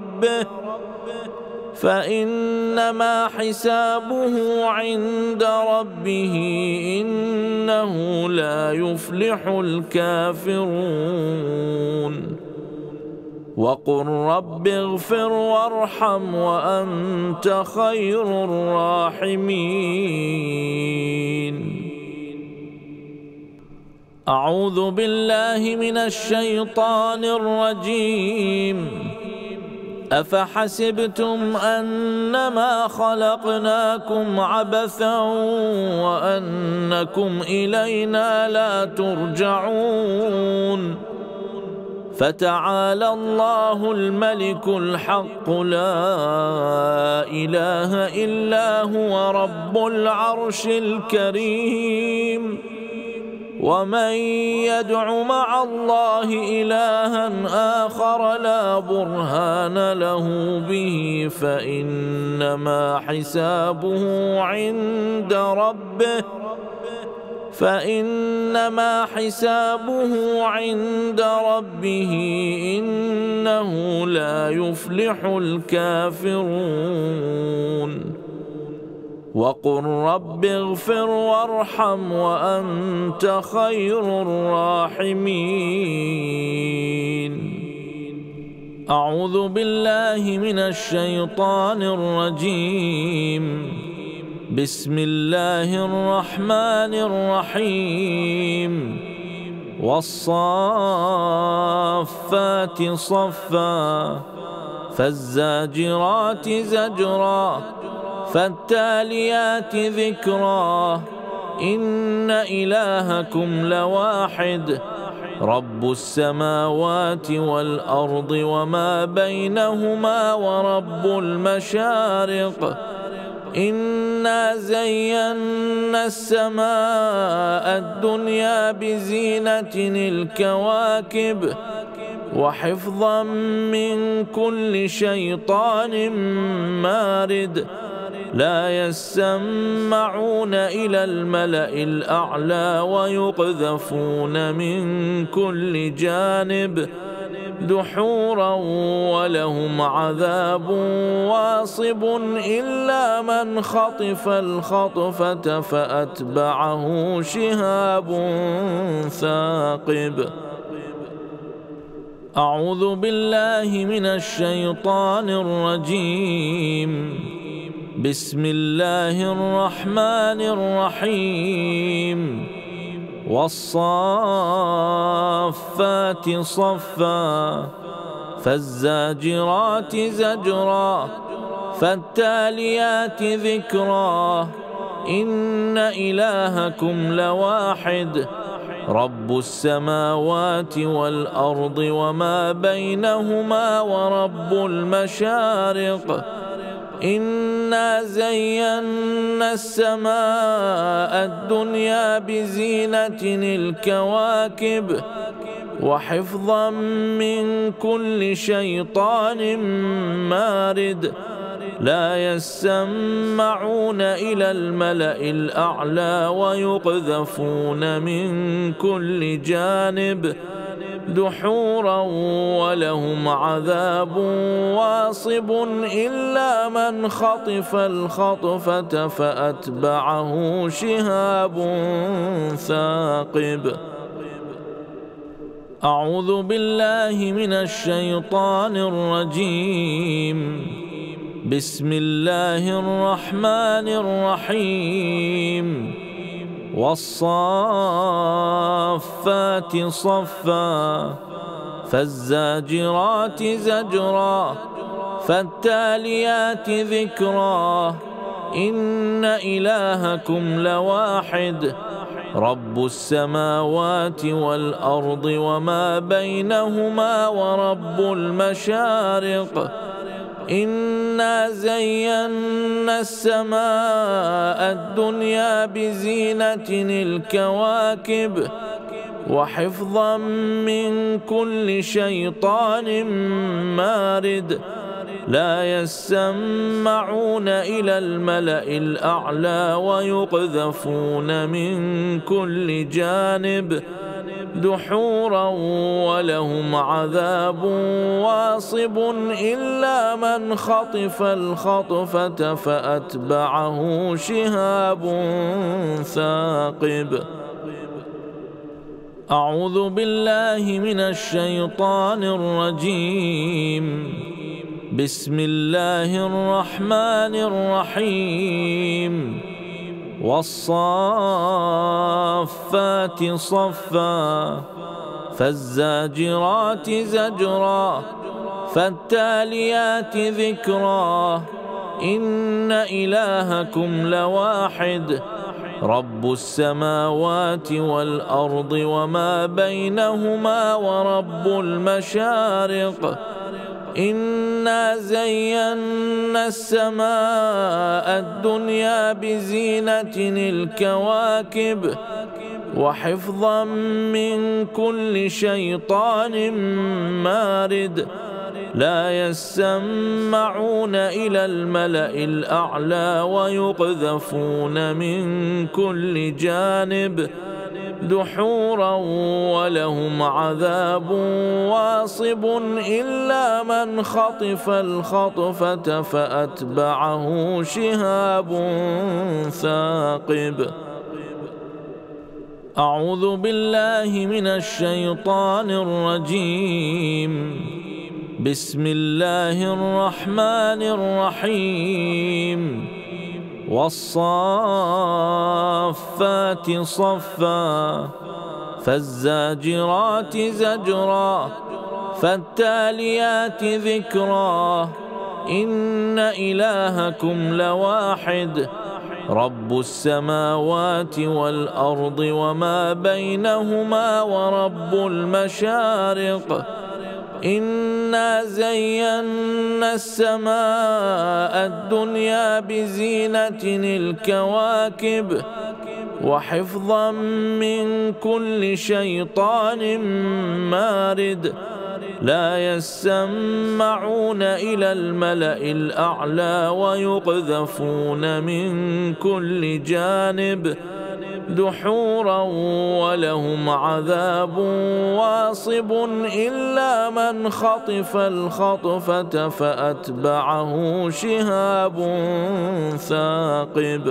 ربه إنه لا يفلح الكافرون وقل رب اغفر وارحم وأنت خير الراحمين. أعوذ بالله من الشيطان الرجيم. أفحسبتم أنما خلقناكم عبثا وأنكم إلينا لا ترجعون فتعالى الله الملك الحق لا إله إلا هو رب العرش الكريم ومن يدع مع الله إلها آخر لا برهان له به فإنما حسابه عند ربه إنه لا يفلح الكافرون وقل رب اغفر وارحم وأنت خير الراحمين. أعوذ بالله من الشيطان الرجيم. بسم الله الرحمن الرحيم. والصافات صفا فالزاجرات زجرا فالتاليات ذكرا إن إلهكم لواحد رب السماوات والأرض وما بينهما ورب المشارق إنا زينا السماء الدنيا بزينة الكواكب وحفظا من كل شيطان مارد لا يسمعون إلى الملأ الأعلى ويقذفون من كل جانب دحورا ولهم عذاب واصب إلا من خطف الخطفة فأتبعه شهاب ثاقب. أعوذ بالله من الشيطان الرجيم. بسم الله الرحمن الرحيم. والصافات صفا فالزاجرات زجرا فالتاليات ذكرا إن إلهكم لواحد رب السماوات والأرض وما بينهما ورب المشارق إنا زينا السماء الدنيا بزينة الكواكب وحفظا من كل شيطان مارد لا يسمعون إلى الملأ الأعلى ويقذفون من كل جانب دحورا ولهم عذاب واصب إلا من خطف الخطفة فأتبعه شهاب ثاقب. أعوذ بالله من الشيطان الرجيم. بسم الله الرحمن الرحيم. والصافات صفا فالزاجرات زجرا فالتاليات ذكرا إن إلهكم لواحد رب السماوات والأرض وما بينهما ورب المشارق إنا زينا السماء الدنيا بزينة الكواكب وحفظا من كل شيطان مارد لا يسمعون إلى الملأ الأعلى ويقذفون من كل جانب دحورا ولهم عذاب واصب إلا من خطف الخطفة فأتبعه شهاب ثاقب. أعوذ بالله من الشيطان الرجيم. بسم الله الرحمن الرحيم. والصافات صفا فالزاجرات زجرا فالتاليات ذكرا إن إلهكم لواحد رب السماوات والأرض وما بينهما ورب المشارق إنا زينا السماء الدنيا بزينة الكواكب وحفظا من كل شيطان مارد لا يسمعون إلى الملأ الأعلى ويقذفون من كل جانب دحورا ولهم عذاب واصب إلا من خطف الخطفة فأتبعه شهاب ثاقب. أعوذ بالله من الشيطان الرجيم. بسم الله الرحمن الرحيم. والصافات صفا فالزاجرات زجرا فالتاليات ذكرا إن إلهكم لواحد رب السماوات والأرض وما بينهما ورب المشارق إنا زينا السماء الدنيا بزينة الكواكب وحفظا من كل شيطان مارد لا يسمعون إلى الملأ الأعلى ويقذفون من كل جانب دحورا ولهم عذاب واصب إلا من خطف الخطفة فأتبعه شهاب ثاقب.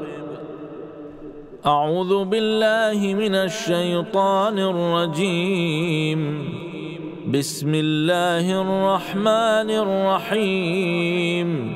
أعوذ بالله من الشيطان الرجيم. بسم الله الرحمن الرحيم.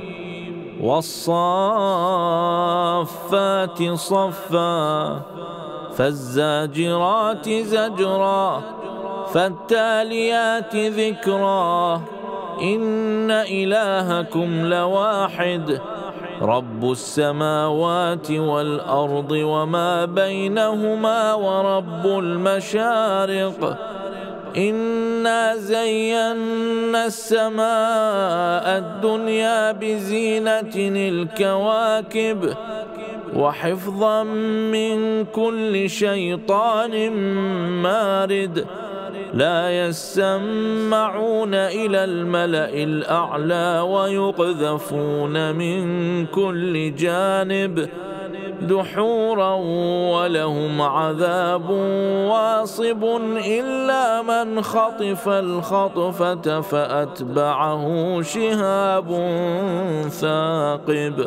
والصافات صفا فالزاجرات زجرا فالتاليات ذكرا إن إلهكم لواحد رب السماوات والأرض وما بينهما ورب المشارق إنا زينا السماء الدنيا بزينة الكواكب وحفظا من كل شيطان مارد لا يسمعون إلى الملأ الأعلى ويقذفون من كل جانب دحورا ولهم عذاب واصب إلا من خطف الخطفة فأتبعه شهاب ثاقب.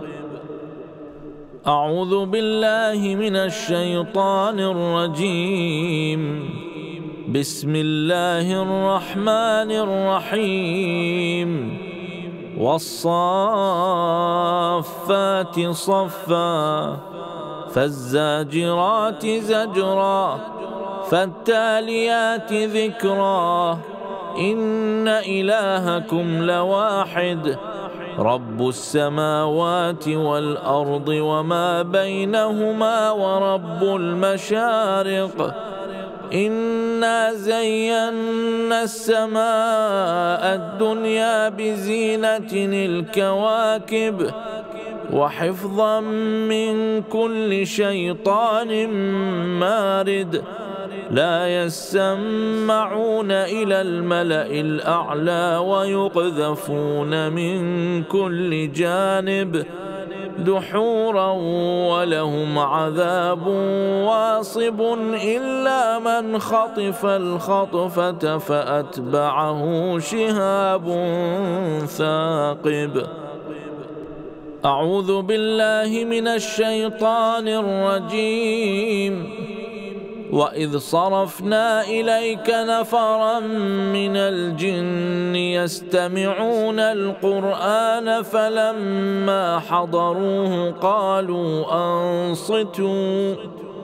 أعوذ بالله من الشيطان الرجيم. بسم الله الرحمن الرحيم. والصافات صفا فالزاجرات زجرا فالتاليات ذكرا إن إلهكم لواحد رب السماوات والأرض وما بينهما ورب المشارق إنا زينا السماء الدنيا بزينة الكواكب وحفظا من كل شيطان مارد لا يسمعون إلى الملأ الأعلى ويقذفون من كل جانب دحورا ولهم عذاب واصب إلا من خطف الخطفة فأتبعه شهاب ثاقب. أعوذ بالله من الشيطان الرجيم. وإذ صرفنا إليك نفرا من الجن يستمعون القرآن فلما حضروه قالوا أنصتوا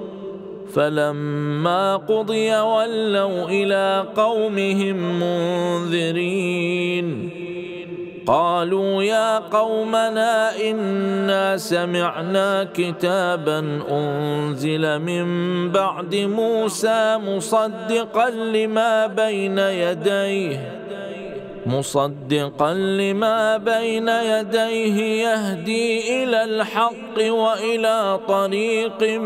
فلما قضي ولوا إلى قومهم منذرين قالوا يا قومنا إنا سمعنا كتابا أنزل من بعد موسى مصدقا لما بين يديه يهدي إلى الحق وإلى طريق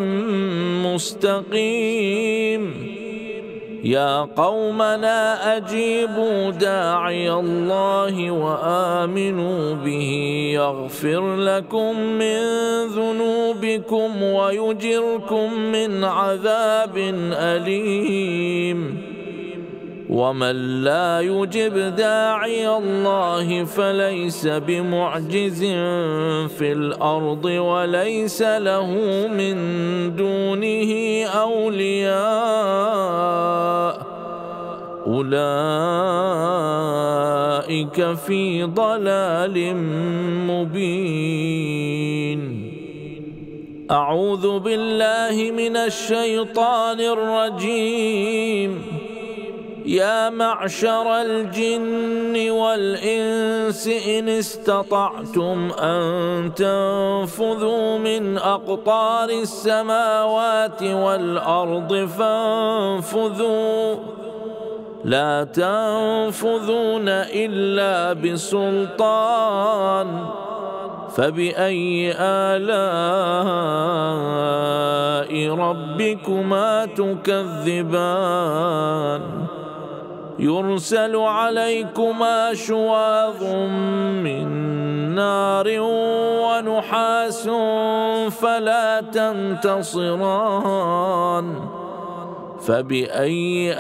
مستقيم يا قومنا أجيبوا داعي الله وآمنوا به يغفر لكم من ذنوبكم ويجركم من عذاب أليم ومن لا يجب داعي الله فليس بمعجز في الأرض وليس له من دونه أولياء أولئك في ضلال مبين. أعوذ بالله من الشيطان الرجيم. يا معشر الجن والإنس إن استطعتم أن تنفذوا من أقطار السماوات والأرض فانفذوا لا تنفذون إلا بسلطان فبأي آلاء ربكما تكذبان يرسل عليكما شواظ من نار ونحاس فلا تنتصران فبأي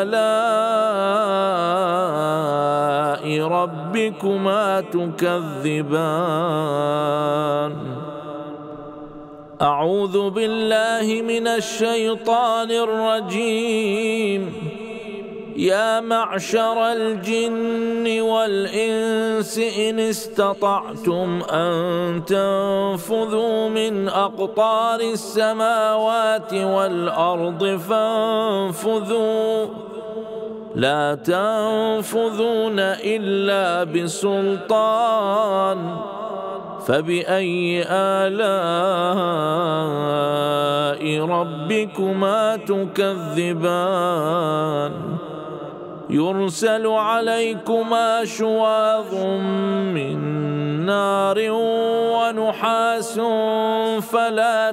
آلاء ربكما تكذبان أعوذ بالله من الشيطان الرجيم يا معشر الجن والإنس إن استطعتم أن تنفذوا من أقطار السماوات والأرض فانفذوا لا تنفذون إلا بسلطان فبأي آلاء ربكما تكذبان يرسل عليكما شواظ من نار ونحاس فلا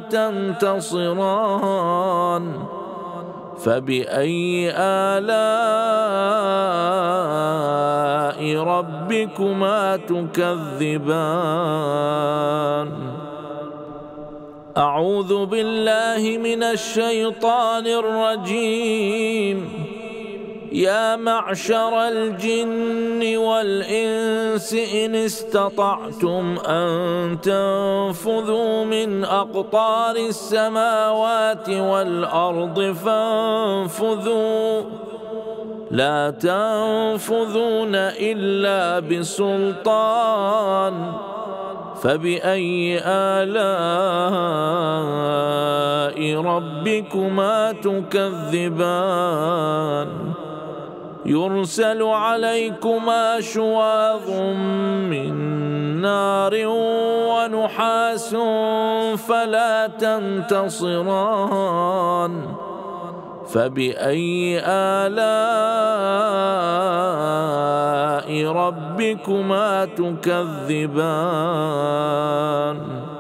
تنتصران فبأي آلاء ربكما تكذبان أعوذ بالله من الشيطان الرجيم يا معشر الجن والإنس إن استطعتم أن تنفذوا من أقطار السماوات والأرض فانفذوا لا تنفذون إلا بسلطان فبأي آلاء ربكما تكذبان يرسل عليكما شواظ من نار ونحاس فلا تنتصران فبأي آلاء ربكما تكذبان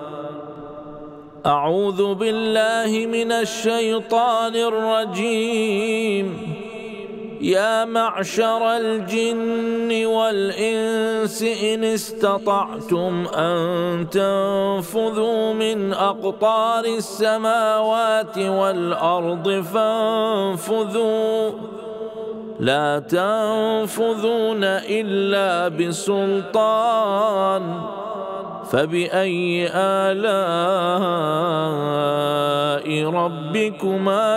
أعوذ بالله من الشيطان الرجيم يا معشر الجن والإنس إن استطعتم أن تنفذوا من أقطار السماوات والأرض فانفذوا لا تنفذون إلا بسلطان فبأي آلاء ربكما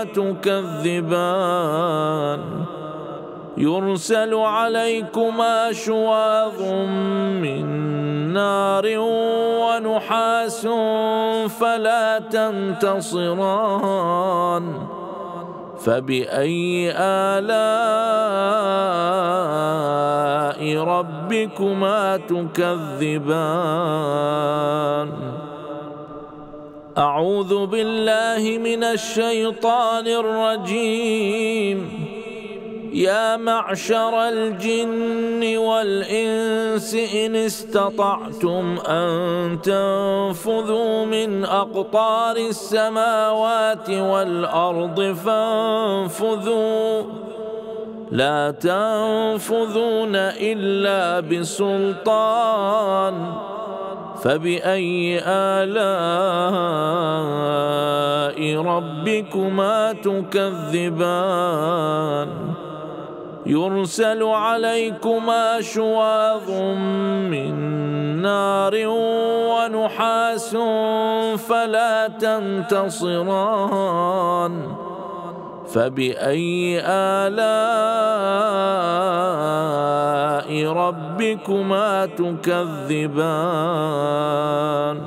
تكذبان يرسل عليكما شواظ من نار ونحاس فلا تنتصران فبأي آلاء ربكما تكذبان أعوذ بالله من الشيطان الرجيم يا معشر الجن والإنس إن استطعتم أن تنفذوا من أقطار السماوات والأرض فانفذوا لا تنفذون إلا بسلطان فبأي آلاء ربكما تكذبان يرسل عليكما شواظ من نار ونحاس فلا تنتصران فبأي آلاء ربكما تكذبان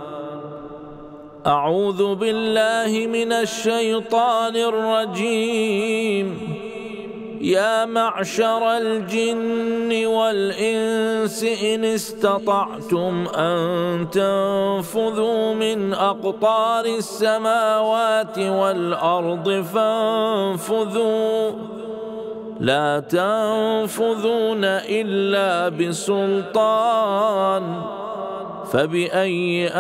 أعوذ بالله من الشيطان الرجيم يا معشر الجن والإنس إن استطعتم أن تنفذوا من أقطار السماوات والأرض فانفذوا لا تنفذون إلا بسلطان فبأي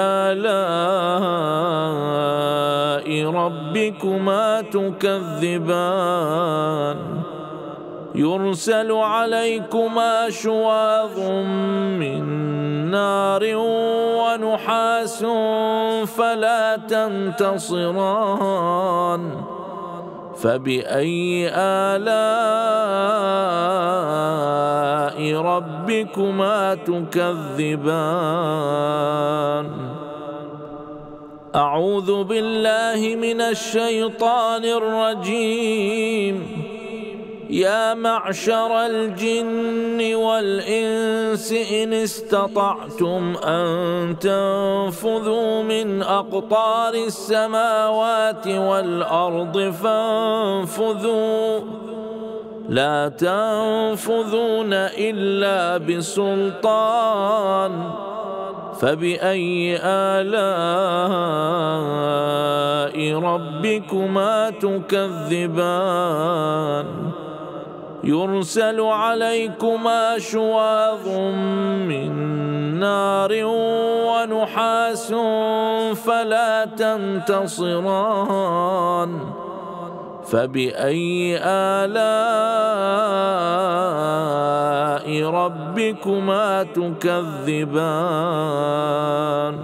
آلاء ربكما تكذبان يرسل عليكما شواظ من نار ونحاس فلا تنتصران فبأي آلاء ربكما تكذبان أعوذ بالله من الشيطان الرجيم يا معشر الجن والإنس إن استطعتم أن تنفذوا من أقطار السماوات والأرض فانفذوا لا تنفذون إلا بسلطان فبأي آلاء ربكما تكذبان يرسل عليكما شواظ من نار ونحاس فلا تنتصران فبأي آلاء ربكما تكذبان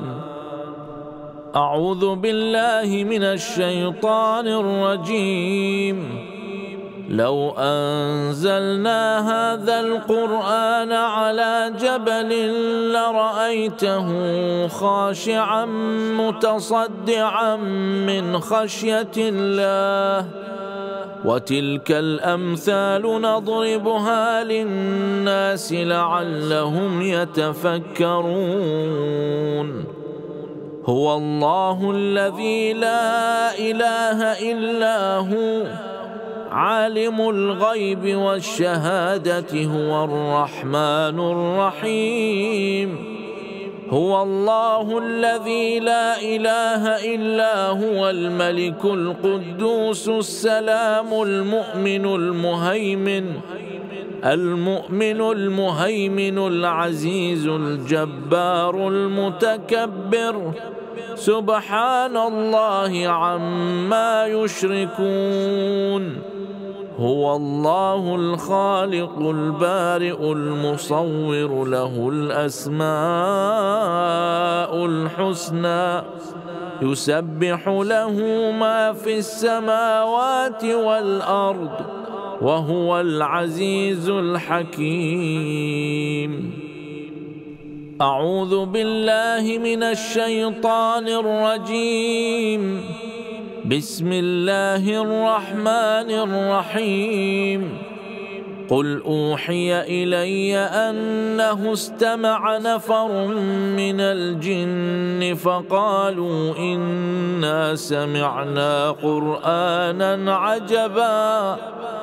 أعوذ بالله من الشيطان الرجيم لو أنزلنا هذا القرآن على جبل لرأيته خاشعا متصدعا من خشية الله وتلك الأمثال نضربها للناس لعلهم يتفكرون هو الله الذي لا إله إلا هو عالم الغيب والشهادة هو الرحمن الرحيم هو الله الذي لا إله إلا هو الملك القدوس السلام المؤمن المهيمن العزيز الجبار المتكبر سبحان الله عما يشركون هو الله الخالق البارئ المصور له الأسماء الحسنى يسبح له ما في السماوات والأرض وهو العزيز الحكيم أعوذ بالله من الشيطان الرجيم بسم الله الرحمن الرحيم قل أوحي إلي أنه استمع نفر من الجن فقالوا إنا سمعنا قرآنا عجبا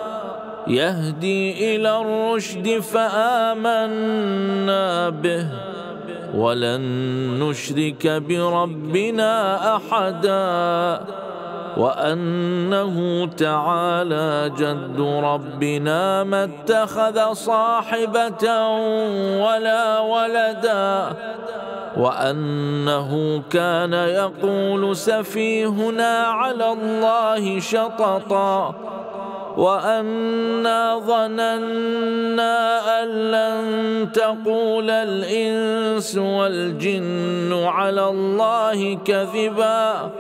يهدي إلى الرشد فآمنا به ولن نشرك بربنا أحدا وأنه تعالى جد ربنا ما اتخذ صاحبة ولا ولدا وأنه كان يقول سفيهنا على الله شططا وأنا ظننا أن لن تقول الإنس والجن على الله كذبا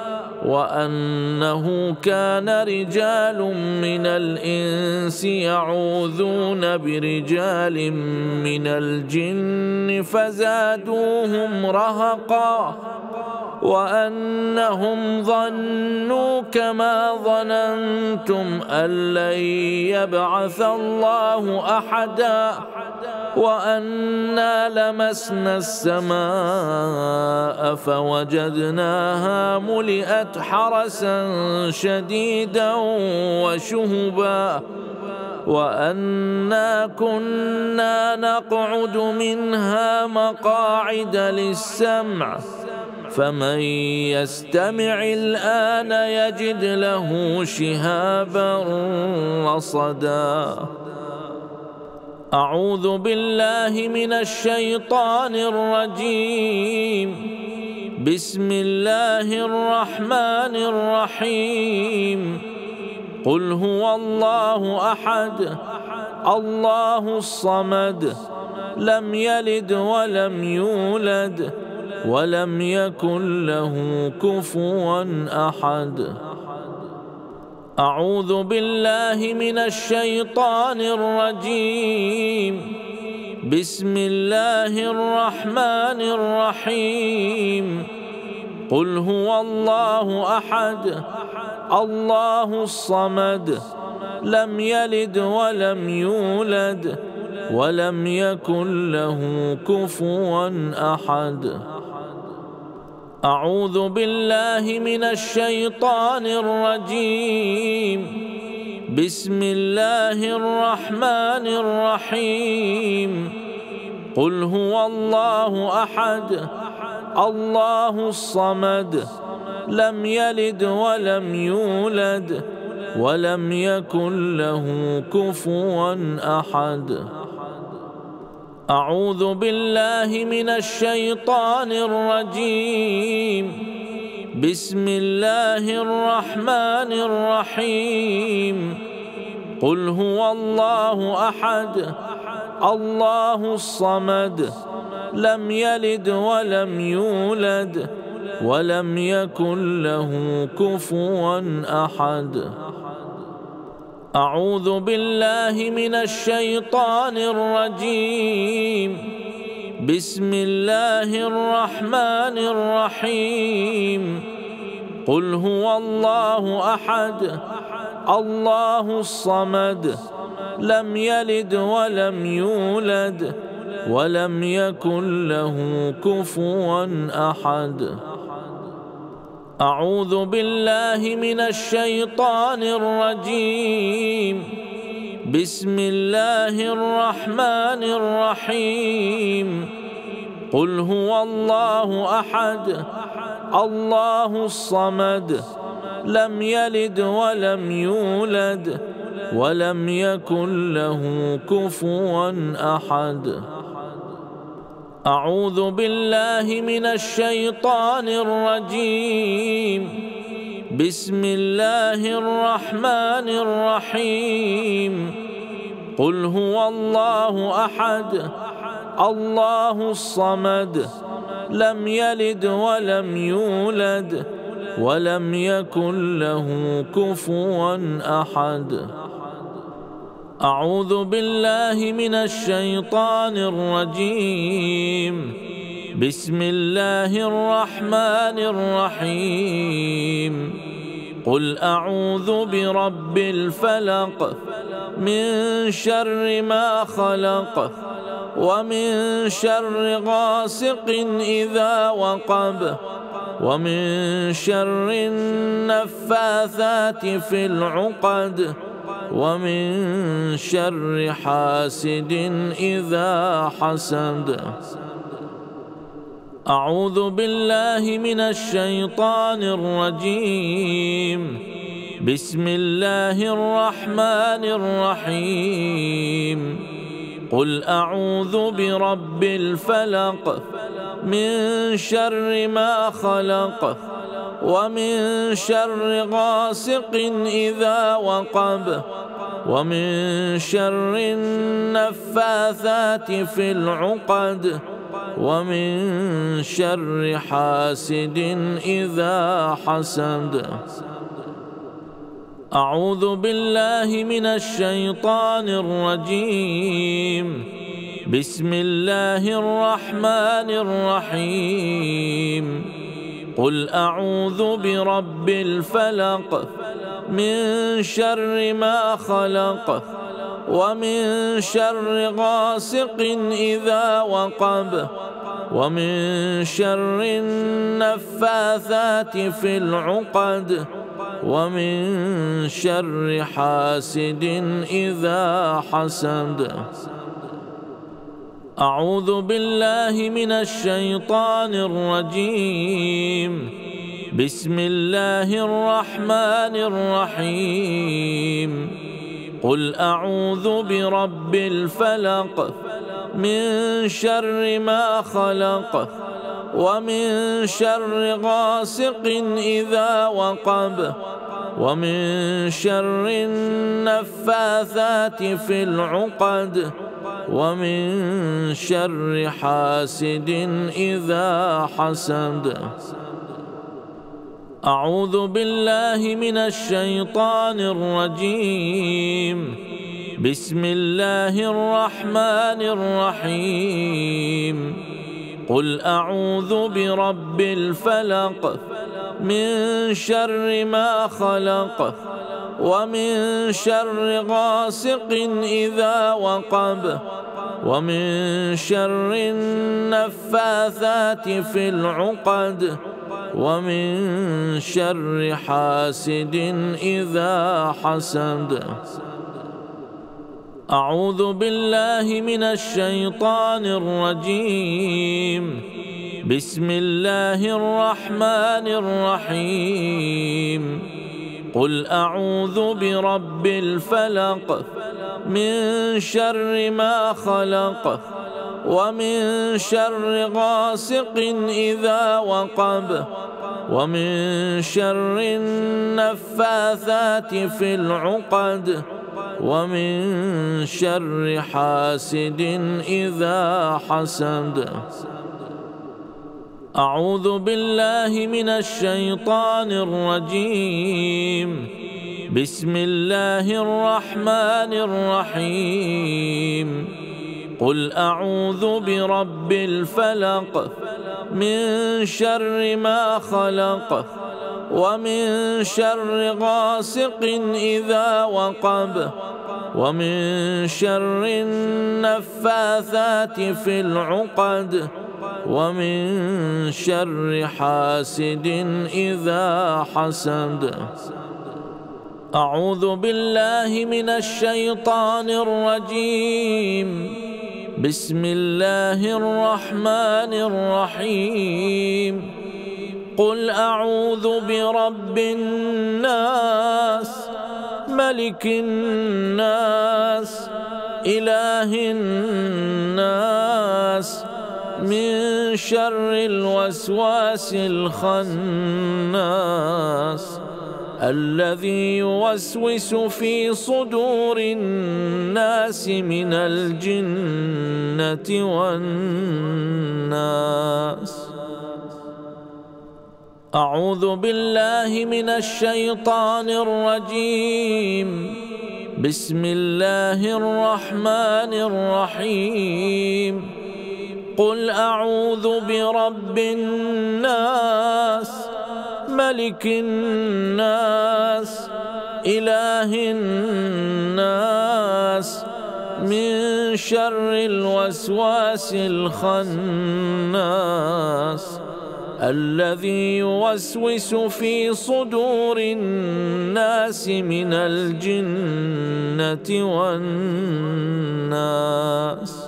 وأنه كان رجال من الإنس يعوذون برجال من الجن فزادوهم رهقا وأنهم ظنوا كما ظننتم أن لن يبعث الله أحدا وأنا لمسنا السماء فوجدناها ملئت حرسا شديدا وشهبا وأنا كنا نقعد منها مقاعد للسمع فمن يستمع الآن يجد له شهابا رصدا أعوذ بالله من الشيطان الرجيم بسم الله الرحمن الرحيم قل هو الله أحد الله الصمد لم يلد ولم يولد ولم يكن له كفوا أحد. أعوذ بالله من الشيطان الرجيم. بسم الله الرحمن الرحيم. قل هو الله أحد الله الصمد لم يلد ولم يولد ولم يكن له كفوا أحد. أعوذ بالله من الشيطان الرجيم. بسم الله الرحمن الرحيم. قل هو الله أحد الله الصمد لم يلد ولم يولد ولم يكن له كفوا أحد. أعوذ بالله من الشيطان الرجيم. بسم الله الرحمن الرحيم. قل هو الله أحد الله الصمد لم يلد ولم يولد ولم يكن له كفوا أحد. أعوذ بالله من الشيطان الرجيم. بسم الله الرحمن الرحيم. قل هو الله أحد الله الصمد لم يلد ولم يولد ولم يكن له كفوا أحد. أعوذ بالله من الشيطان الرجيم. بسم الله الرحمن الرحيم. قل هو الله أحد الله الصمد لم يلد ولم يولد ولم يكن له كفوا أحد. أعوذ بالله من الشيطان الرجيم. بسم الله الرحمن الرحيم. قل هو الله أحد الله الصمد لم يلد ولم يولد ولم يكن له كفوا أحد. أعوذ بالله من الشيطان الرجيم. بسم الله الرحمن الرحيم. قل أعوذ برب الفلق من شر ما خلق ومن شر غاسق إذا وقب ومن شر النفاثات في العقد ومن شر حاسد إذا حسد. أعوذ بالله من الشيطان الرجيم. بسم الله الرحمن الرحيم. قل أعوذ برب الفلق من شر ما خلق ومن شر غاسق إذا وقب ومن شر النفاثات في العقد ومن شر حاسد إذا حسد. أعوذ بالله من الشيطان الرجيم. بسم الله الرحمن الرحيم. قل أعوذ برب الفلق من شر ما خلق ومن شر غاسق إذا وقب ومن شر النفاثات في العقد ومن شر حاسد إذا حسد. أعوذ بالله من الشيطان الرجيم. بسم الله الرحمن الرحيم. قل أعوذ برب الفلق من شر ما خلق ومن شر غاسق إذا وقب ومن شر النفاثات في العقد ومن شر حاسد إذا حسد. أعوذ بالله من الشيطان الرجيم. بسم الله الرحمن الرحيم. قل أعوذ برب الفلق من شر ما خلق ومن شر غاسق إذا وقب ومن شر النفاثات في العقد ومن شر حاسد إذا حسد. أعوذ بالله من الشيطان الرجيم. بسم الله الرحمن الرحيم. قل أعوذ برب الفلق من شر ما خلق ومن شر غاسق إذا وقب ومن شر النفاثات في العقد ومن شر حاسد إذا حسد. أعوذ بالله من الشيطان الرجيم. بسم الله الرحمن الرحيم. قل أعوذ برب الفلق من شر ما خلق ومن شر غاسق إذا وقب ومن شر النفاثات في العقد ومن شر حاسد إذا حسد. أعوذ بالله من الشيطان الرجيم. بسم الله الرحمن الرحيم. قل أعوذ برب الناس ملك الناس إله الناس من شر الوسواس الخناس الذي يوسوس في صدور الناس من الجنة والناس. أعوذ بالله من الشيطان الرجيم. بسم الله الرحمن الرحيم. قل أعوذ برب الناس ملك الناس إله الناس من شر الوسواس الخناس الذي يوسوس في صدور الناس من الجنة والناس.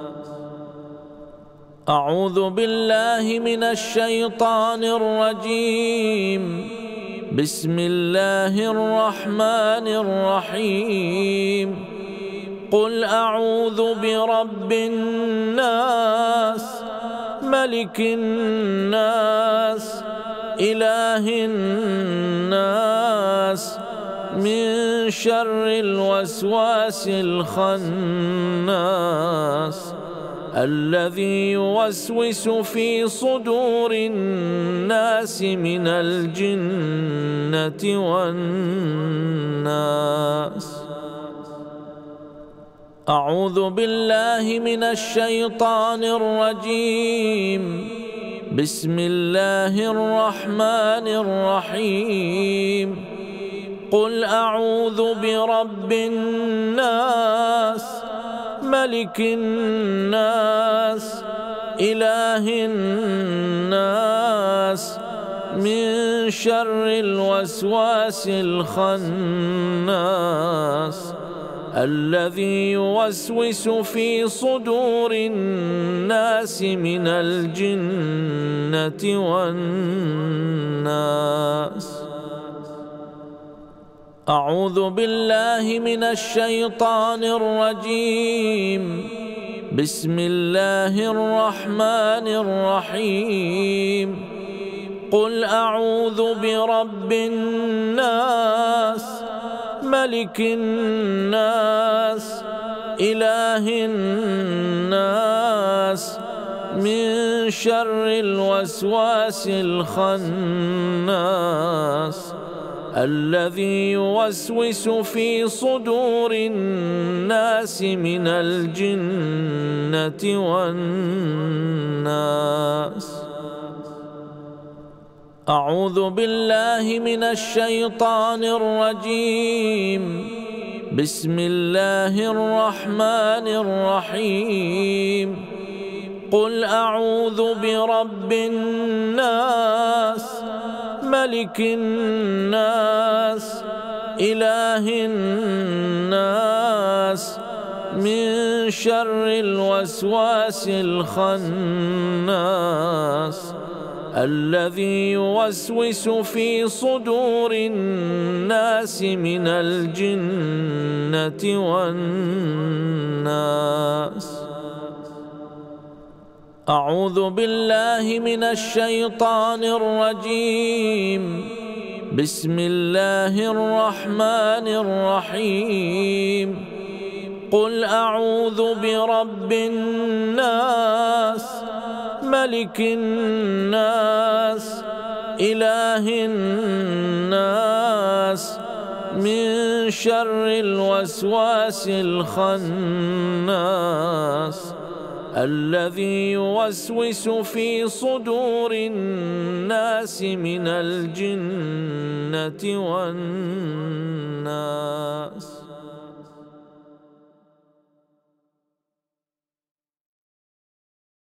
أعوذ بالله من الشيطان الرجيم. بسم الله الرحمن الرحيم. قل أعوذ برب الناس ملك الناس إله الناس من شر الوسواس الخناس الذي يوسوس في صدور الناس من الجنة والناس. أعوذ بالله من الشيطان الرجيم. بسم الله الرحمن الرحيم. قل أعوذ برب الناس ملك الناس إله الناس من شر الوسواس الخناس الذي يوسوس في صدور الناس من الجنة والناس. أعوذ بالله من الشيطان الرجيم. بسم الله الرحمن الرحيم. قل أعوذ برب الناس ملك الناس إله الناس من شر الوسواس الخناس الذي يوسوس في صدور الناس من الجنة والناس. أعوذ بالله من الشيطان الرجيم. بسم الله الرحمن الرحيم. قل أعوذ برب الناس ملك الناس إله الناس من شر الوسواس الخناس الذي يوسوس في صدور الناس من الجنة والناس. أعوذ بالله من الشيطان الرجيم. بسم الله الرحمن الرحيم. قل أعوذ برب الناس ملك الناس إله الناس من شر الوسواس الخناس الذي يوسوس في صدور الناس من الجنة والناس.